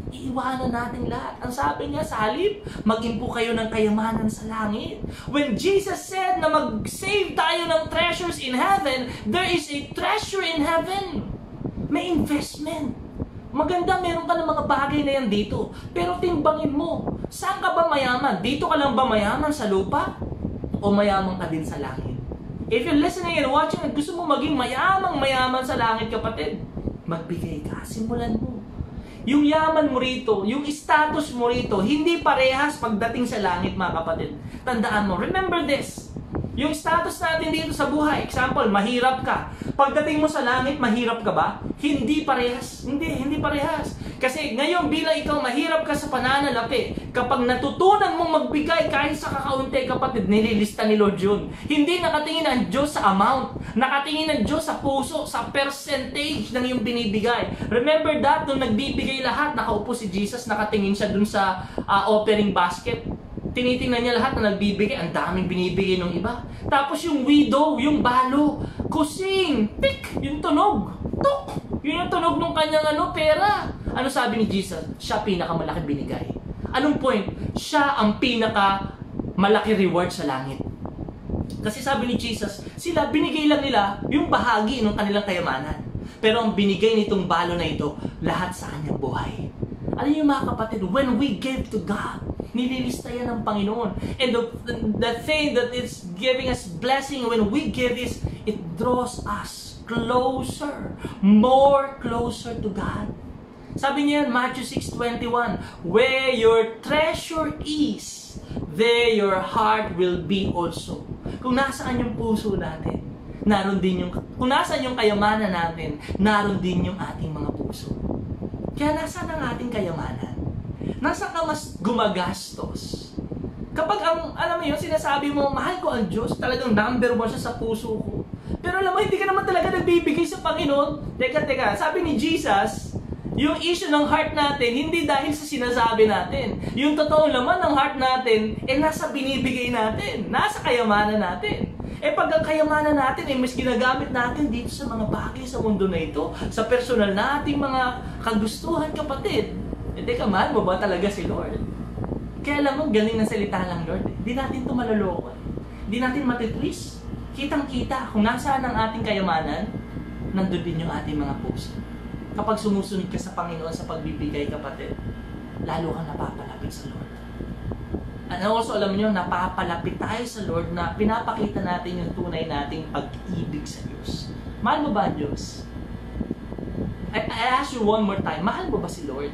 iiwanan natin lahat. Ang sabi niya, sa halip, mag-impo kayo ng kayamanan sa langit. When Jesus said na mag-save tayo ng treasures in heaven, there is a treasure in heaven. May investment. Maganda, meron ka ng mga bagay na yan dito. Pero timbangin mo, saan ka ba mayaman? Dito ka lang ba mayaman sa lupa? O mayaman ka din sa langit? If you're listening and watching at gusto mo maging mayaman sa langit, kapatid, magbigay ka, simulan mo. Yung yaman mo rito, yung status mo rito, hindi parehas pagdating sa langit, mga kapatid. Tandaan mo, remember this. Yung status natin dito sa buhay, example, mahirap ka. Pagdating mo sa langit, mahirap ka ba? Hindi parehas. Hindi parehas. Kasi ngayon bilang ikaw mahirap ka sa pananalapi, kapag natutunan mong magbigay kahit sa kakaunti, kapatid, nililista ni Lord yun. Hindi nakatingin ang Diyos sa amount. Nakatingin ang Diyos sa puso, sa percentage ng iyong binibigay. Remember that, nung nagbibigay lahat, nakaupo si Jesus, nakatingin siya dun sa offering basket. Tinitingnan niya lahat na nagbibigay, ang daming binibigay ng iba. Tapos yung widow, yung balo, kusing, tik, yung tunog, tuk, yun yung tunog ng kanyang pera. Ano sabi ni Jesus? Siya pinakamalaki binigay. Anong point? Siya ang pinakamalaki reward sa langit. Kasi sabi ni Jesus, sila binigay lang nila yung bahagi ng kanilang kayamanan. Pero ang binigay nitong balo na ito, lahat sa kanyang buhay. Alam niyo mga kapatid, when we give to God, nililista yan ng Panginoon. And the thing that is giving us blessing when we give is, it draws us closer, more closer to God. Sabi niya, Matthew 6:21, where your treasure is, there your heart will be also. Kung nasaan yung puso natin, naroon din yung, kung nasaan yung kayamanan natin, naroon din yung ating mga puso. Kaya nasaan ang ating kayamanan? Nasa ka mas gumagastos? Kapag alam mo yun, sinasabi mo, mahal ko ang Diyos, talagang number 1 siya sa puso ko. Pero alam mo, hindi ka naman talaga nagbibigay sa Panginoon. Teka, sabi ni Jesus, yung issue ng heart natin, hindi dahil sa sinasabi natin. Yung totoong laman ng heart natin, nasa binibigay natin, nasa kayamanan natin. Pag ang kayamanan natin, mas ginagamit natin dito sa mga bagay sa mundo na ito, sa personal nating mga kagustuhan, kapatid. Teka, mahal mo ba talaga si Lord? Kaya alam mo, galing na salita lang, Lord. Hindi natin ito maloloko. Hindi natin matitwist. Kitang-kita, kung nasaan ang ating kayamanan, nandun din yung ating mga puso. Kapag sumusunod ka sa Panginoon sa pagbibigay, kapatid, lalo kang napapalapit sa Lord. And also, alam niyo, napapalapit tayo sa Lord na pinapakita natin yung tunay nating pag-ibig sa Diyos. Mahal mo ba ang Diyos? I ask you one more time, mahal mo ba si Lord?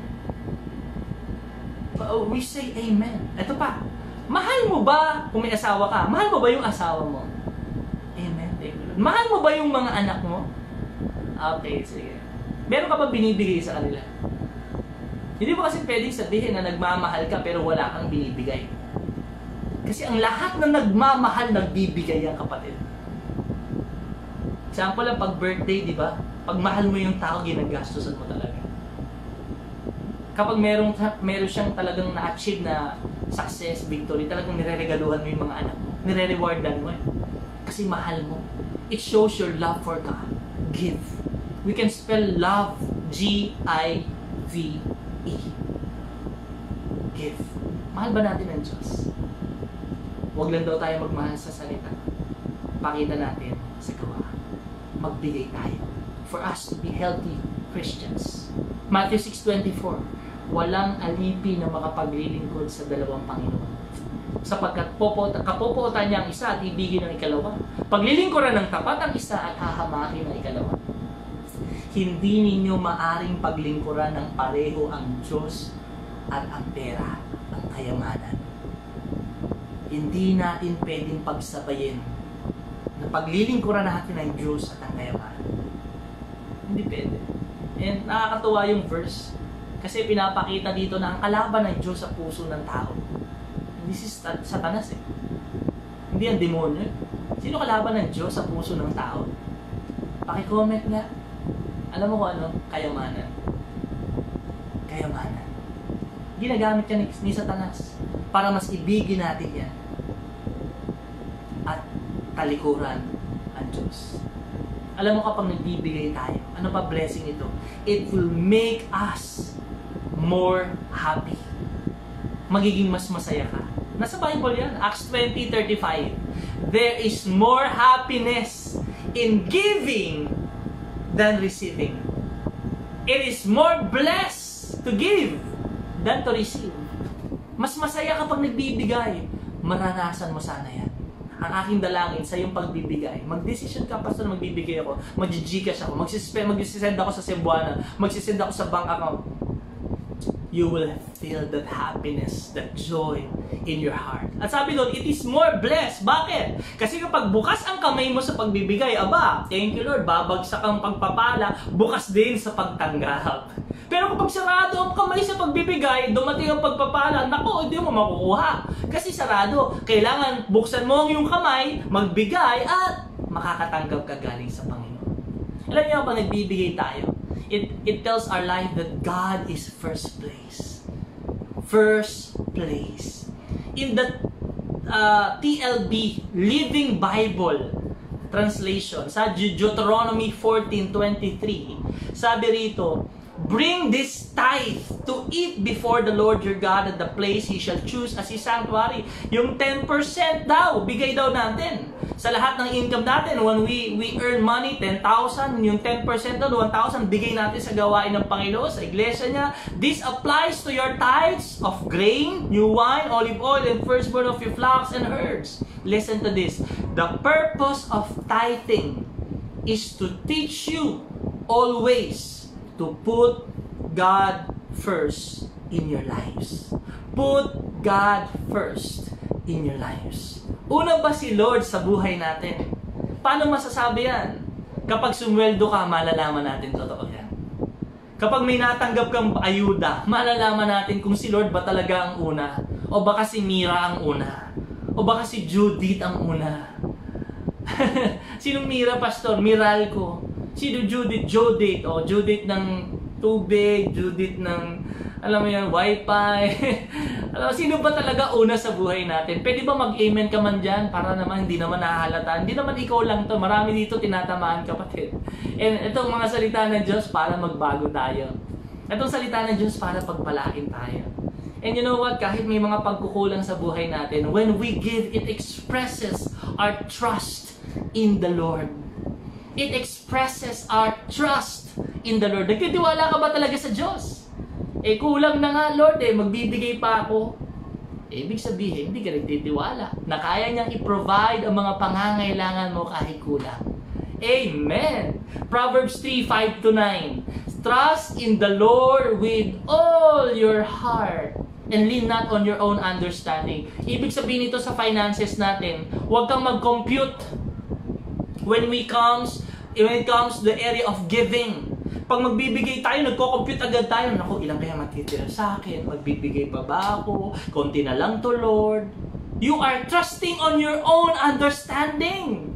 We say amen. Ito pa, mahal mo ba kung may asawa ka? Mahal mo ba yung asawa mo? Amen. Thank you. Mahal mo ba yung mga anak mo? Okay, sige. Meron ka ba binibigay sa kanila? Hindi mo kasi pwedeng sabihin na nagmamahal ka pero wala kang binibigay. Kasi ang lahat na nagmamahal, nagbibigay yan, kapatid. Example lang, pag birthday, di ba? Pag mahal mo yung tao, ginagastosan mo talaga. Kapag meron siyang talagang na-achieve na success, victory, talagang nireregaluhan mo yung mga anak mo. Nire-rewardan mo. Kasi mahal mo. It shows your love for God. Give. We can spell love, G-I-V-E. Give. Mahal ba natin ang Diyos? Huwag lang daw tayo magmahal sa salita. Pakita natin sa gawa. Magbigay tayo. For us to be healthy Christians. Matthew 6:24. Walang alipi na makapaglilingkod sa dalawang Panginoon. Sapagkat kapopotan niya ang isa at ibigin ang ikalawa. Paglilingkuran ng tapat ang isa at hahamakin ang ikalawa. Hindi ninyo maaring paglingkuran ng pareho ang Diyos at ang pera, ang kayamanan. Hindi natin pwedeng pagsabayin na paglilingkuran natin ang Diyos at ang kayamanan. Hindi pwede. And nakakatuwa yung verse kasi pinapakita dito na ang kalaban ng Diyos sa puso ng tao. Hindi si Satanas eh. Hindi ang demonyo. Sino kalaban ng Diyos sa puso ng tao? Paki-comment nga. Alam mo kung ano? Kayamanan. Kayamanan. Ginagamit yan ni Satanas para mas ibigin natin yan at talikuran ang Diyos. Alam mo kapag nagbibigay tayo, ano pa blessing ito? It will make us more happy. Magiging mas masaya ka. Nasa Bible yan, Acts 20:35. There is more happiness in giving than receiving. It is more blessed to give than to receive. Mas masaya kapag nagbibigay. Maranasan mo sana yan. Ang aking dalangin sa iyong pagbibigay. Mag-decision ka, pastor, magbibigay ako. Mag-Gcash ako. Mag-send ako sa Cebuana. Mag-send ako sa bank account. You will feel that happiness, that joy in your heart. At sabi doon, it is more blessed. Bakit? Kasi kapag bukas ang kamay mo sa pagbibigay, aba, thank you Lord, babagsak ang pagpapala, bukas din sa pagtanggap. Pero kapag sarado ang kamay sa pagbibigay, dumating ang pagpapala, naku, hindi mo makukuha. Kasi sarado. Kailangan buksan mo ang iyong kamay, magbigay, at makakatanggap ka galing sa Panginoon. Alam niyo, pag nagbibigay tayo, it tells our life that God is first place. First place. In the TLB, Living Bible translation, sa Deuteronomy 14:23, sabi rito, bring this tithe to eat before the Lord your God at the place He shall choose as His sanctuary. Yung 10% daw, bigay daw natin. Sa lahat ng income natin, when we earn money, 10,000, yung 10% daw, 1,000, bigay natin sa gawain ng Panginoon, sa iglesia niya. This applies to your tithes of grain, new wine, olive oil, and firstborn of your flocks and herds. Listen to this. The purpose of tithing is to teach you always to put God first in your lives. Put God first in your lives. Una ba si Lord sa buhay natin? Paano masasabi yan? Kapag sumweldo ka, malalaman natin totoo yan. Kapag may natanggap kang ayuda, malalaman natin kung si Lord ba talaga ang una. O baka si Mira ang una. O baka si Judith ang una. Sinong Mira, Pastor? Miralco. Sino Judith? Judith. O Judith ng tubig, Judith ng, alam mo yan, wifi. Alam mo, sino ba talaga una sa buhay natin? Pwede ba mag-amen ka man dyan para naman hindi naman nahahalata? Hindi naman ikaw lang to. Marami dito tinatamaan, kapatid. And itong mga salita ng Diyos para magbago tayo. Itong salita ng Diyos para pagpalain tayo. And you know what? Kahit may mga pagkukulang sa buhay natin, when we give, it expresses our trust in the Lord. It expresses our trust in the Lord. Nagtitiwala ka ba talaga sa Diyos? Eh kulang na nga Lord magbibigay pa ako. Ibig sabihin, hindi ka nagtitiwala na kaya niyang i-provide ang mga pangangailangan mo kahit kulang. Amen! Proverbs 3:5-9. Trust in the Lord with all your heart and lean not on your own understanding. Ibig sabihin nito sa finances natin, huwag kang mag-compute when it comes to the area of giving. Pag magbibigay tayo, nagko-compute agad tayo. Naku, ilang kaya matitira sa akin? Magbibigay pa ba ako? Konti na lang to, Lord. You are trusting on your own understanding.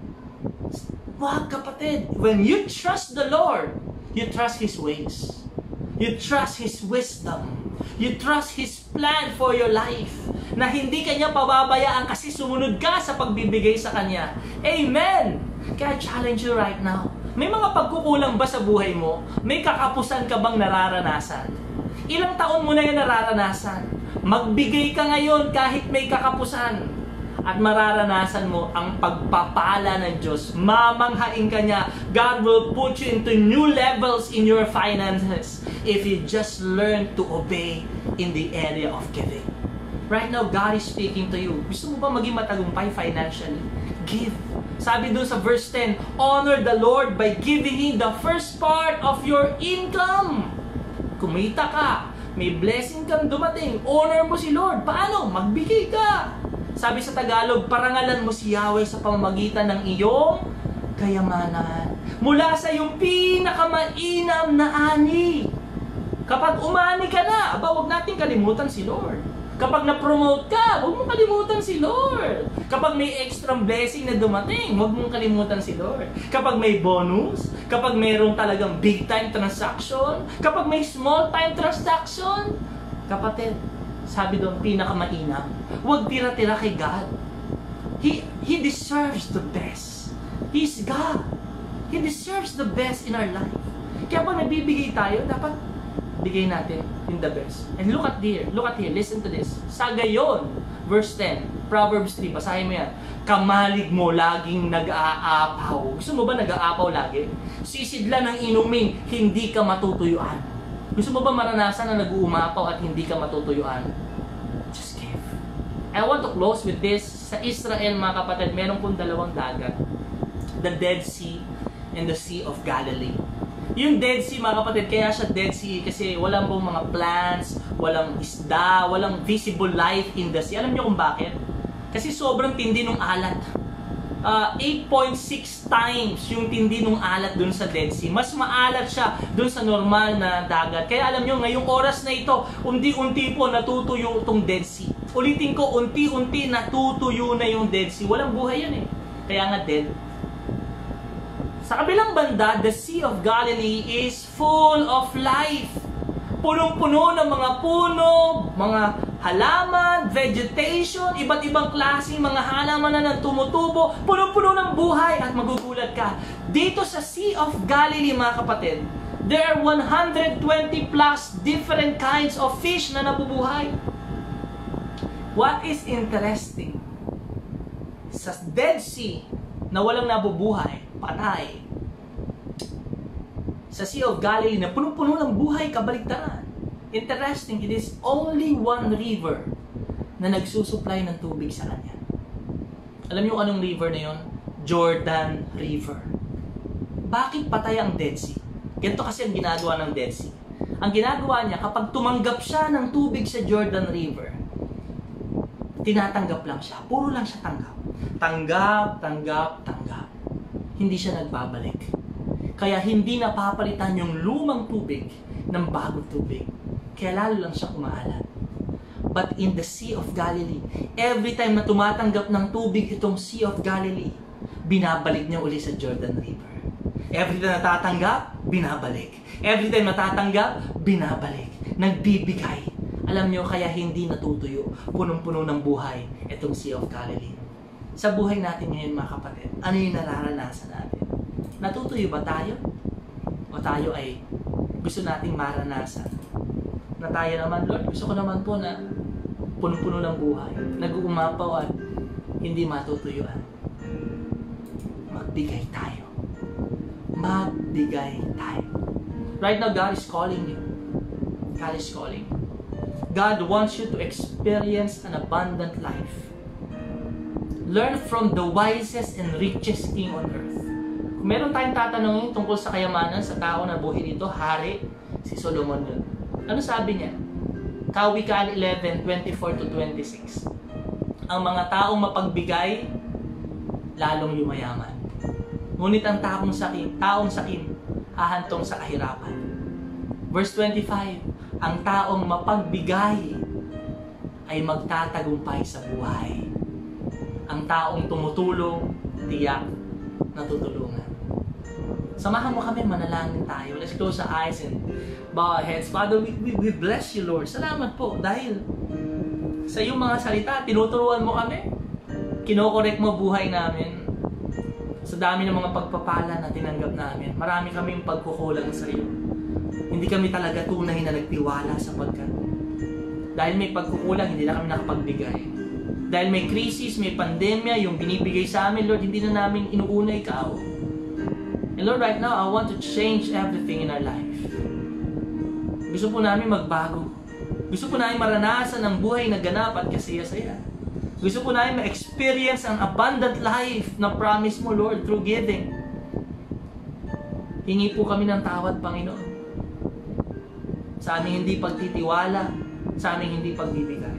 Wag, kapatid. When you trust the Lord, you trust His ways. You trust His wisdom. You trust His plan for your life. Na hindi Kanya pababayaan kasi sumunod ka sa pagbibigay sa Kanya. Amen! Kaya I challenge you right now. May mga pagkukulang ba sa buhay mo? May kakapusan ka bang nararanasan? Ilang taon mo na yan nararanasan? Magbigay ka ngayon kahit may kakapusan. At mararanasan mo ang pagpapala ng Diyos. Mamanghain ka niya. God will put you into new levels in your finances if you just learn to obey in the area of giving. Right now, God is speaking to you. Gusto mo ba maging matagumpay financially? Give. Sabi doon sa verse 10, honor the Lord by giving Him the first part of your income. Kumita ka, may blessing kang dumating, honor mo si Lord. Paano? Magbigay ka. Sabi sa Tagalog, parangalan mo si Yahweh sa pamamagitan ng iyong kayamanan. Mula sa iyong pinakamainam na ani. Kapag umani ka na, huwag natin kalimutan si Lord. Kapag na-promote ka, huwag mong kalimutan si Lord. Kapag may extra blessing na dumating, huwag mong kalimutan si Lord. Kapag may bonus, kapag mayroong talagang big time transaction, kapag may small time transaction, kapatid, sabi doon, pinakamainam, huwag tira-tira kay God. He deserves the best. He's God. He deserves the best in our life. Kaya pag nagbibigay tayo, dapat bigay natin in the best. And look at here, listen to this. Sa gayon, verse 10, Proverbs 3, basahin mo yan. Kamalig mo laging nag-aapaw. Gusto mo ba nag-aapaw lagi? Sisidla ng inumin, hindi ka matutuyuan. Gusto mo ba maranasan na nag-uumapaw at hindi ka matutuyuan? Just give. I want to close with this. Sa Israel, mga kapatid, meron pong dalawang dagat. The Dead Sea and the Sea of Galilee. Yung Dead Sea, mga kapatid, kaya siya Dead Sea kasi walang pong mga plants, walang isda, walang visible life in the sea. Alam niyo kung bakit? Kasi sobrang tindi ng alat. 8.6 times yung tindi ng alat dun sa Dead Sea. Mas maalat siya dun sa normal na dagat. Kaya alam niyo, ngayong oras na ito, unti-unti po natutuyo itong Dead Sea. Ulitin ko, unti-unti natutuyo na yung Dead Sea. Walang buhay yan eh. Kaya nga dead. Sa kabilang banda, the Sea of Galilee is full of life. Punong-puno ng mga puno, mga halaman, vegetation, iba't ibang klaseng mga halaman na nang tumutubo, punong-puno ng buhay at magugulat ka. Dito sa Sea of Galilee, mga kapatid, there are 120 plus different kinds of fish na nabubuhay. What is interesting, sa Dead Sea na walang nabubuhay, patay, sa Sea of Galilee na punong-puno ng buhay, kabaligtaran. Interesting, it is only one river na nagsusupply ng tubig sa kanya. Alam niyo anong river na yon? Jordan River. Bakit patay ang Dead Sea? Ganito kasi ang ginagawa ng Dead Sea. Ang ginagawa niya, kapag tumanggap siya ng tubig sa Jordan River, tinatanggap lang siya. Puro lang siya tanggap. Tanggap. Hindi siya nagbabalik. Kaya hindi napapalitan yung lumang tubig ng bagong tubig. Kaya lalo lang siya kumaalat. But in the Sea of Galilee, every time na tumatanggap ng tubig itong Sea of Galilee, binabalik niya uli sa Jordan River. Every time natatanggap, binabalik. Every time natatanggap, binabalik. Nagbibigay. Alam niyo, kaya hindi natutuyo. Punong-puno ng buhay itong Sea of Galilee. Sa buhay natin ngayon, mga kapatid, ano yung nararanasan natin? Natutuyo ba tayo? O tayo ay gusto nating maranasan? Na tayo naman, Lord, gusto ko naman po na punong-puno ng buhay, nag-uumapaw at hindi matutuyuan. Magbigay tayo. Magbigay tayo. Right now, God is calling you. God is calling. God wants you to experience an abundant life. Learn from the wisest and richest king on earth. Kung meron tayong tatanungin tungkol sa kayamanan sa tao na buhay dito, hari, si Solomon yun. Ano sabi niya? Kawikaan 11:24-26. Ang mga taong mapagbigay, lalong yumayaman. Ngunit ang taong sakim, hahantong sa kahirapan. Verse 25, ang taong mapagbigay ay magtatagumpay sa buhay. Ang taong tumutulong, tiyak na tutulungan. Samahan mo kami, manalangin tayo. Let's close our eyes and bow our heads. Father, we bless you, Lord. Salamat po dahil sa iyong mga salita, tinuturuan mo kami. Kinokorek mo buhay namin. Sa dami ng mga pagpapala na tinanggap namin, marami kaming pagkukulang sa iyo. Hindi kami talaga tunay na nagtiwala sapagkat dahil may pagkukulang, hindi na kami nakapagbigay. Dahil may krisis, may pandemya, yung binibigay sa amin, Lord, hindi na namin inuuna ikaw. And Lord, right now, I want to change everything in our life. Gusto po namin magbago. Gusto po namin maranasan ang buhay na ganap at kasaya-saya. Gusto po namin ma-experience ang abundant life na promise mo, Lord, through giving. Hingi po kami ng tawad, Panginoon. Sa aming hindi pagtitiwala, sa aming hindi pagbibigay,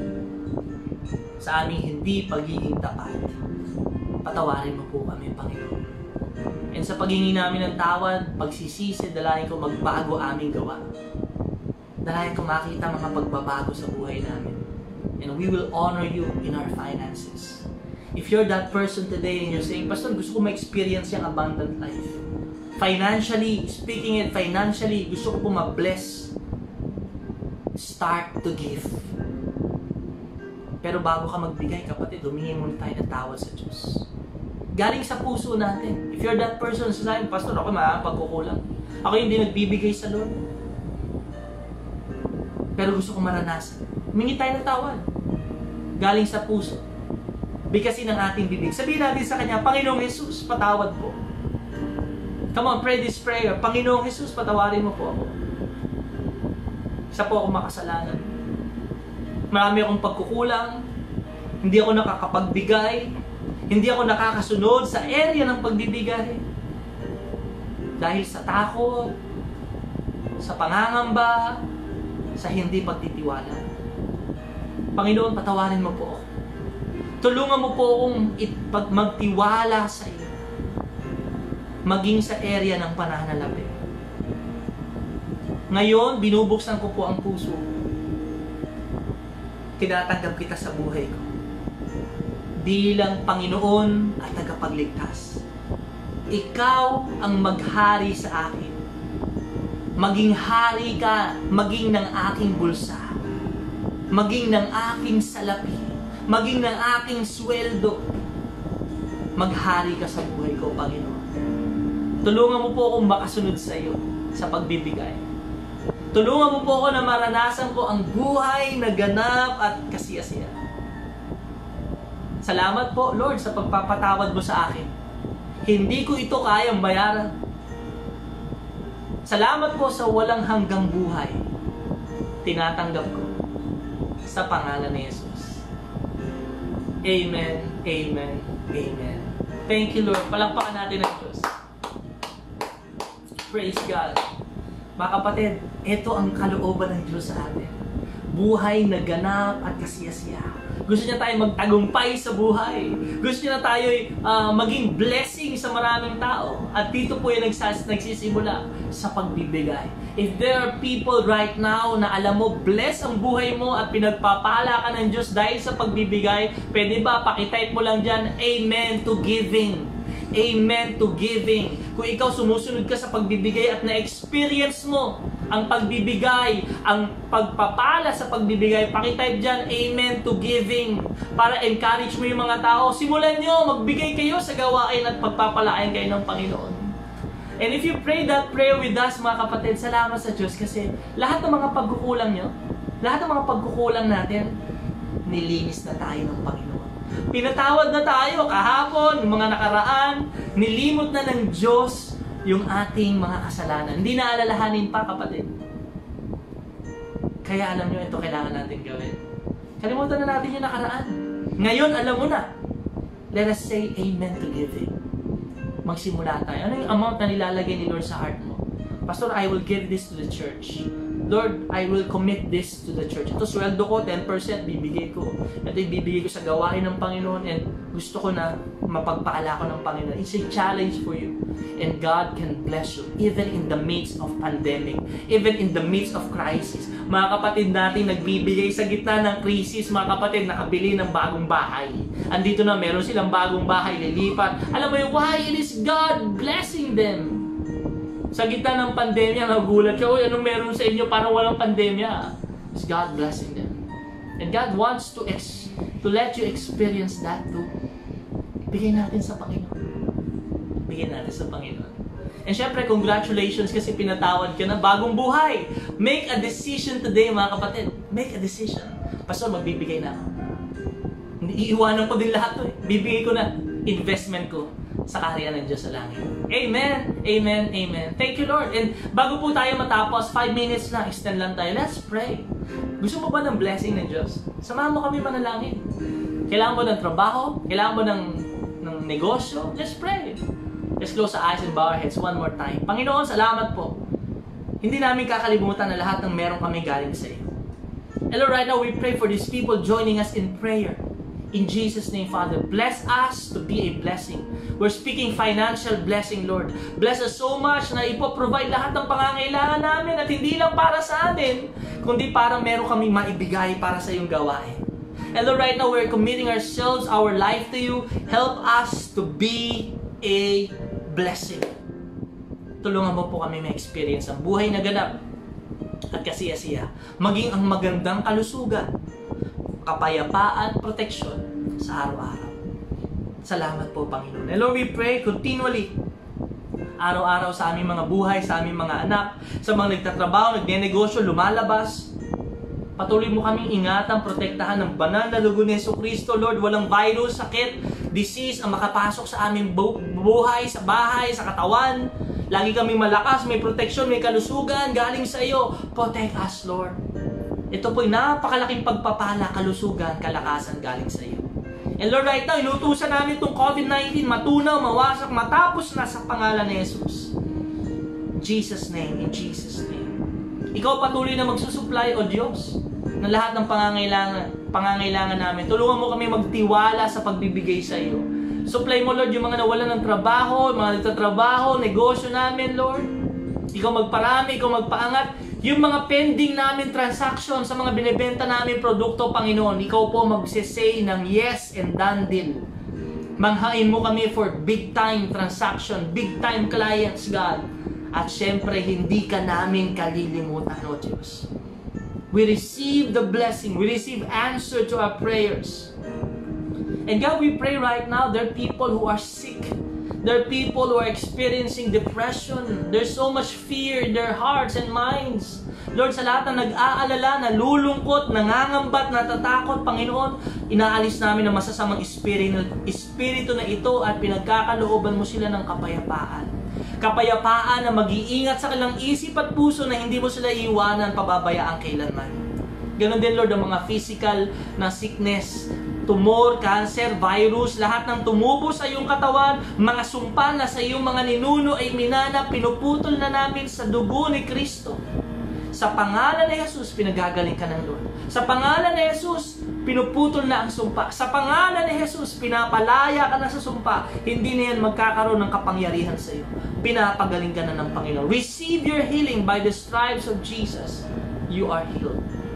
sa aming hindi pagiging tapat. Patawarin mo po kami, Panginoon. And sa paghingi namin ng tawad, pagsisisi, dalayan ko magbago aming gawa. Dalayan ko makita mga pagbabago sa buhay namin. And we will honor you in our finances. If you're that person today and you're saying, Pastor, gusto ko ma-experience yung abundant life. Financially, speaking it financially, gusto ko po ma-bless. Start to give. Pero bago ka magbigay, kapatid, humingi muna tayo ng tawad sa Diyos. Galing sa puso natin. If you're that person, sasabihin, Pastor, ako maapagkukulang. Ako hindi nagbibigay sa Lord. Pero gusto kong maranasan. Humingi tayo ng tawad. Galing sa puso. Bigkasin ng ating bibig. Sabihin natin sa Kanya, Panginoong Jesus, patawad po. Come on, pray this prayer. Panginoong Jesus, patawarin mo po ako. Isa po akong makasalanan. Marami akong pagkukulang. Hindi ako nakakapagbigay. Hindi ako nakakasunod sa area ng pagbibigay. Dahil sa takot, sa pangangamba, sa hindi pagtitiwala. Panginoon, patawarin mo po ako. Tulungan mo po akong magtiwala sa iyo. Maging sa area ng pananalapi. Ngayon, binubuksan ko po ang puso. Tinatanggap kita sa buhay ko. Bilang Panginoon at tagapagligtas. Ikaw ang maghari sa akin. Maging hari ka, maging ng aking bulsa. Maging ng aking salapi. Maging ng aking sweldo. Maghari ka sa buhay ko, Panginoon. Tulungan mo po akong makasunod sa iyo sa pagbibigay. Tulungan mo po ako na maranasan ko ang buhay na ganap at kasiyasiya. Salamat po, Lord, sa pagpapatawad mo sa akin. Hindi ko ito kayang bayaran. Salamat po sa walang hanggang buhay. Tinatanggap ko sa pangalan ni Jesus. Amen, amen, amen. Thank you, Lord. Palakpakan natin ang Diyos. Praise God. Mga kapatid, ito ang kalooban ng Diyos sa atin. Buhay na ganap at kasiyasiya. Gusto niya tayo magtagumpay sa buhay. Gusto niya na tayo maging blessing sa maraming tao. At dito po yung nagsisimula sa pagbibigay. If there are people right now na alam mo, bless ang buhay mo at pinagpapala ka ng Diyos dahil sa pagbibigay, pwede ba pakitype mo lang dyan, Amen to giving. Amen to giving. Kung ikaw sumusunod ka sa pagbibigay at na-experience mo ang pagbibigay, ang pagpapala sa pagbibigay, pakitype dyan, Amen to giving. Para encourage mo yung mga tao. Simulan nyo, magbigay kayo sa gawain at pagpapalain kayo ng Panginoon. And if you pray that prayer with us, mga kapatid, salamat sa Diyos kasi lahat ng mga pagkukulang nyo, lahat ng mga pagkukulang natin, nilinis na tayo ng Panginoon. Pinatawad na tayo kahapon, yung mga nakaraan, nilimot na ng Diyos yung ating mga kasalanan. Hindi na alalahanin pa, kapatid. Kaya alam nyo, ito kailangan natin gawin. Kalimutan na natin yung nakaraan. Ngayon, alam mo na. Let us say amen to giving. Magsimula tayo. Ano yung amount na nilalagay ni Lord sa heart mo? Pastor, I will give this to the church. Lord, I will commit this to the church. Ito, sweldo ko, 10% bibigay ko. Ito yung bibigay ko sa gawain ng Panginoon and gusto ko na mapagpaala ko ng Panginoon. It's a challenge for you. And God can bless you even in the midst of pandemic, even in the midst of crisis. Mga kapatid natin nagbibigay sa gitna ng crisis, mga kapatid, nakabili ng bagong bahay. Andito na, meron silang bagong bahay, lilipat. Alam mo yung why? It is God blessing them. Sa gitna ng pandemya, nagulat ka, uy, anong meron sa inyo parang walang pandemya? It's God blessing them. And God wants to let you experience that too. Bigyan natin sa Panginoon. Bigyan natin sa Panginoon. And syempre, congratulations kasi pinatawad ka na, bagong buhay. Make a decision today, mga kapatid. Make a decision. Pastor, magbibigay na ako. Hindi, iiwanan ko din lahat to eh. Bibigay ko na investment ko sa kaharian ng Diyos sa langit. Amen, amen, amen. Thank you, Lord. And bago po tayo matapos, 5 minutes lang, extend lang tayo. Let's pray. Gusto mo ba ng blessing ng Diyos? Samahan mo kami manalangin. Kailangan mo ng trabaho? Kailangan mo ng negosyo? Let's pray. Let's close our eyes and bow our heads one more time. Panginoon, salamat po. Hindi namin kakalimutan na lahat ng meron kami galing sa iyo. And Lord, right now we pray for these people joining us in prayer. In Jesus' name, Father, bless us to be a blessing. We're speaking financial blessing, Lord. Bless us so much na ipoprovide lahat ng pangangailangan namin at hindi lang para sa amin, kundi para meron kami maibigay para sa iyong gawain. And Lord, right now, we're committing ourselves, our life to you. Help us to be a blessing. Tulungan mo po kami ma-experience ang buhay na ganap at kasiyasiya. Maging ang magandang kalusugan, kapayapaan, proteksyon sa araw-araw. Salamat po, Panginoon. And Lord, we pray continually, araw-araw sa aming mga buhay, sa aming mga anak, sa mga nagtatrabaho, nagnenegosyo, lumalabas. Patuloy mo kaming ingatan, protektahan ng banal na dugo ni Jesucristo, Lord. Walang virus, sakit, disease ang makapasok sa aming buhay, sa bahay, sa katawan. Lagi kaming malakas, may protection, may kalusugan galing sa iyo. Protect us, Lord. Ito po'y napakalaking pagpapala, kalusugan, kalakasan galing sa iyo. And Lord, right now, inutusan namin itong COVID-19, matunaw, mawasak, matapos na sa pangalan ni Jesus. In Jesus' name, in Jesus' name. Ikaw patuloy na magsusupply, O Diyos, ng lahat ng pangangailangan namin. Tulungan mo kami magtiwala sa pagbibigay sa iyo. Supply mo, Lord, yung mga nawalan ng trabaho, mga nagtatrabaho, negosyo namin, Lord. Ikaw magparami, ikaw magpaangat. Yung mga pending namin transaction sa mga binibenta namin produkto, Panginoon, ikaw po magsisay ng yes and done deal. Manghain mo kami for big time transaction, big time clients, God. At syempre, hindi ka namin kalilimutan, O Diyos. We receive the blessing. We receive answer to our prayers. And God, we pray right now, there are people who are sick. There are people who are experiencing depression. There's so much fear in their hearts and minds. Lord, sa lahat na nag-aalala, nalulungkot, nangangambat, natatakot, Panginoon, inaalis namin ang masasamang espiritu na ito at pinagkakalooban mo sila ng kapayapaan. Kapayapaan na mag-iingat sa kanilang isip at puso na hindi mo sila iiwanan, pababayaan kailanman. Ganon din, Lord, ang mga physical na sickness, tumor, cancer, virus, lahat ng tumubo sa iyong katawan, mga sumpa na sa iyong mga ninuno ay minana, pinuputol na namin sa dugo ni Kristo. Sa pangalan ni Jesus, pinagagaling ka ng Lord. Sa pangalan ni Jesus, pinuputol na ang sumpa. Sa pangalan ni Jesus, pinapalaya ka na sa sumpa. Hindi na yan magkakaroon ng kapangyarihan sa iyo. Pinapagaling ka na ng Panginoon. Receive your healing by the stripes of Jesus. You are healed.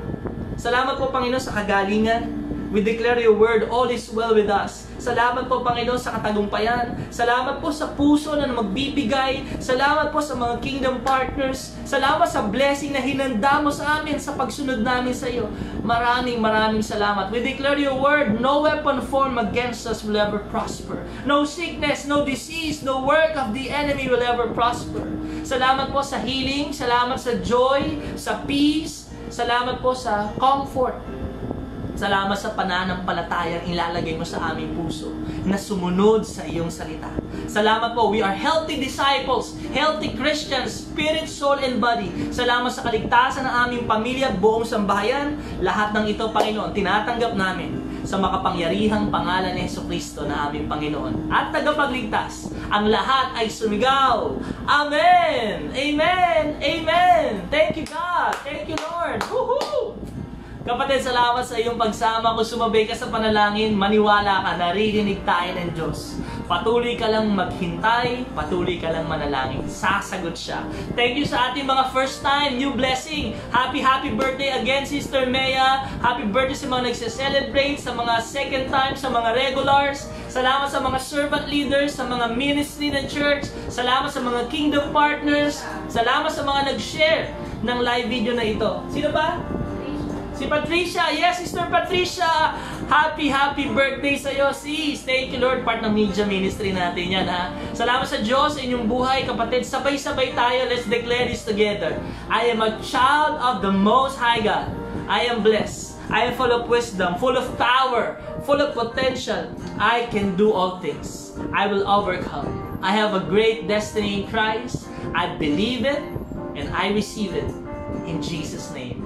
Salamat po, Panginoon, sa kagalingan. We declare your word, all is well with us. Salamat po, Panginoon, sa katagumpayan. Salamat po sa puso na magbibigay. Salamat po sa mga kingdom partners. Salamat sa blessing na hinanda mo sa amin sa pagsunod namin sa iyo. Maraming salamat. We declare your word, no weapon formed against us will ever prosper. No sickness, no disease, no work of the enemy will ever prosper. Salamat po sa healing. Salamat sa joy, sa peace. Salamat po sa comfort. Salamat sa pananampalatayang ilalagay mo sa aming puso na sumunod sa iyong salita. Salamat po, we are healthy disciples, healthy Christians, spirit, soul, and body. Salamat sa kaligtasan ng aming pamilya at buong sambahayan. Lahat ng ito, Panginoon, tinatanggap namin sa makapangyarihang pangalan ni Jesucristo na aming Panginoon at tagapagligtas. Ang lahat ay sumigaw. Amen! Amen! Amen! Thank you, God! Thank you, Lord! Woohoo! Kapatid, salamat sa iyong pagsama. Kung sumabay ka sa panalangin, maniwala ka, naririnig tayo ng Diyos. Patuloy ka lang maghintay, patuloy ka lang manalangin. Sasagot siya. Thank you sa ating mga first time, new blessing. Happy birthday again, Sister Mea. Happy birthday sa mga nagse-celebrate, sa mga second time, sa mga regulars. Salamat sa mga servant leaders, sa mga ministry ng church. Salamat sa mga kingdom partners. Salamat sa mga nag-share ng live video na ito. Sino ba? Si Patricia, yes, Sister Patricia, happy birthday sa iyo, sis. Thank you, Lord, part ng media ministry natin yan, ha. Salamat sa Diyos sa inyong buhay, kapatid. Sabay-sabay tayo, let's declare this together. I am a child of the Most High God. I am blessed. I am full of wisdom, full of power, full of potential. I can do all things. I will overcome. I have a great destiny in Christ. I believe it, and I receive it. In Jesus' name.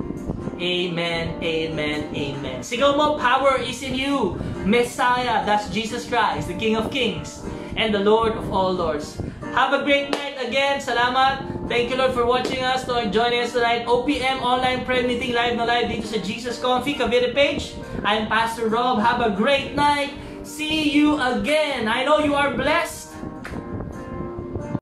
Amen, amen, amen. Sigaw mo, power is in you. Messiah, that's Jesus Christ, the King of Kings and the Lord of all Lords. Have a great night again. Salamat. Thank you, Lord, for watching us, Lord, joining us tonight. OPM online prayer meeting live na live dito sa Jesus Coffee, Cavite page. I'm Pastor Rob. Have a great night. See you again. I know you are blessed.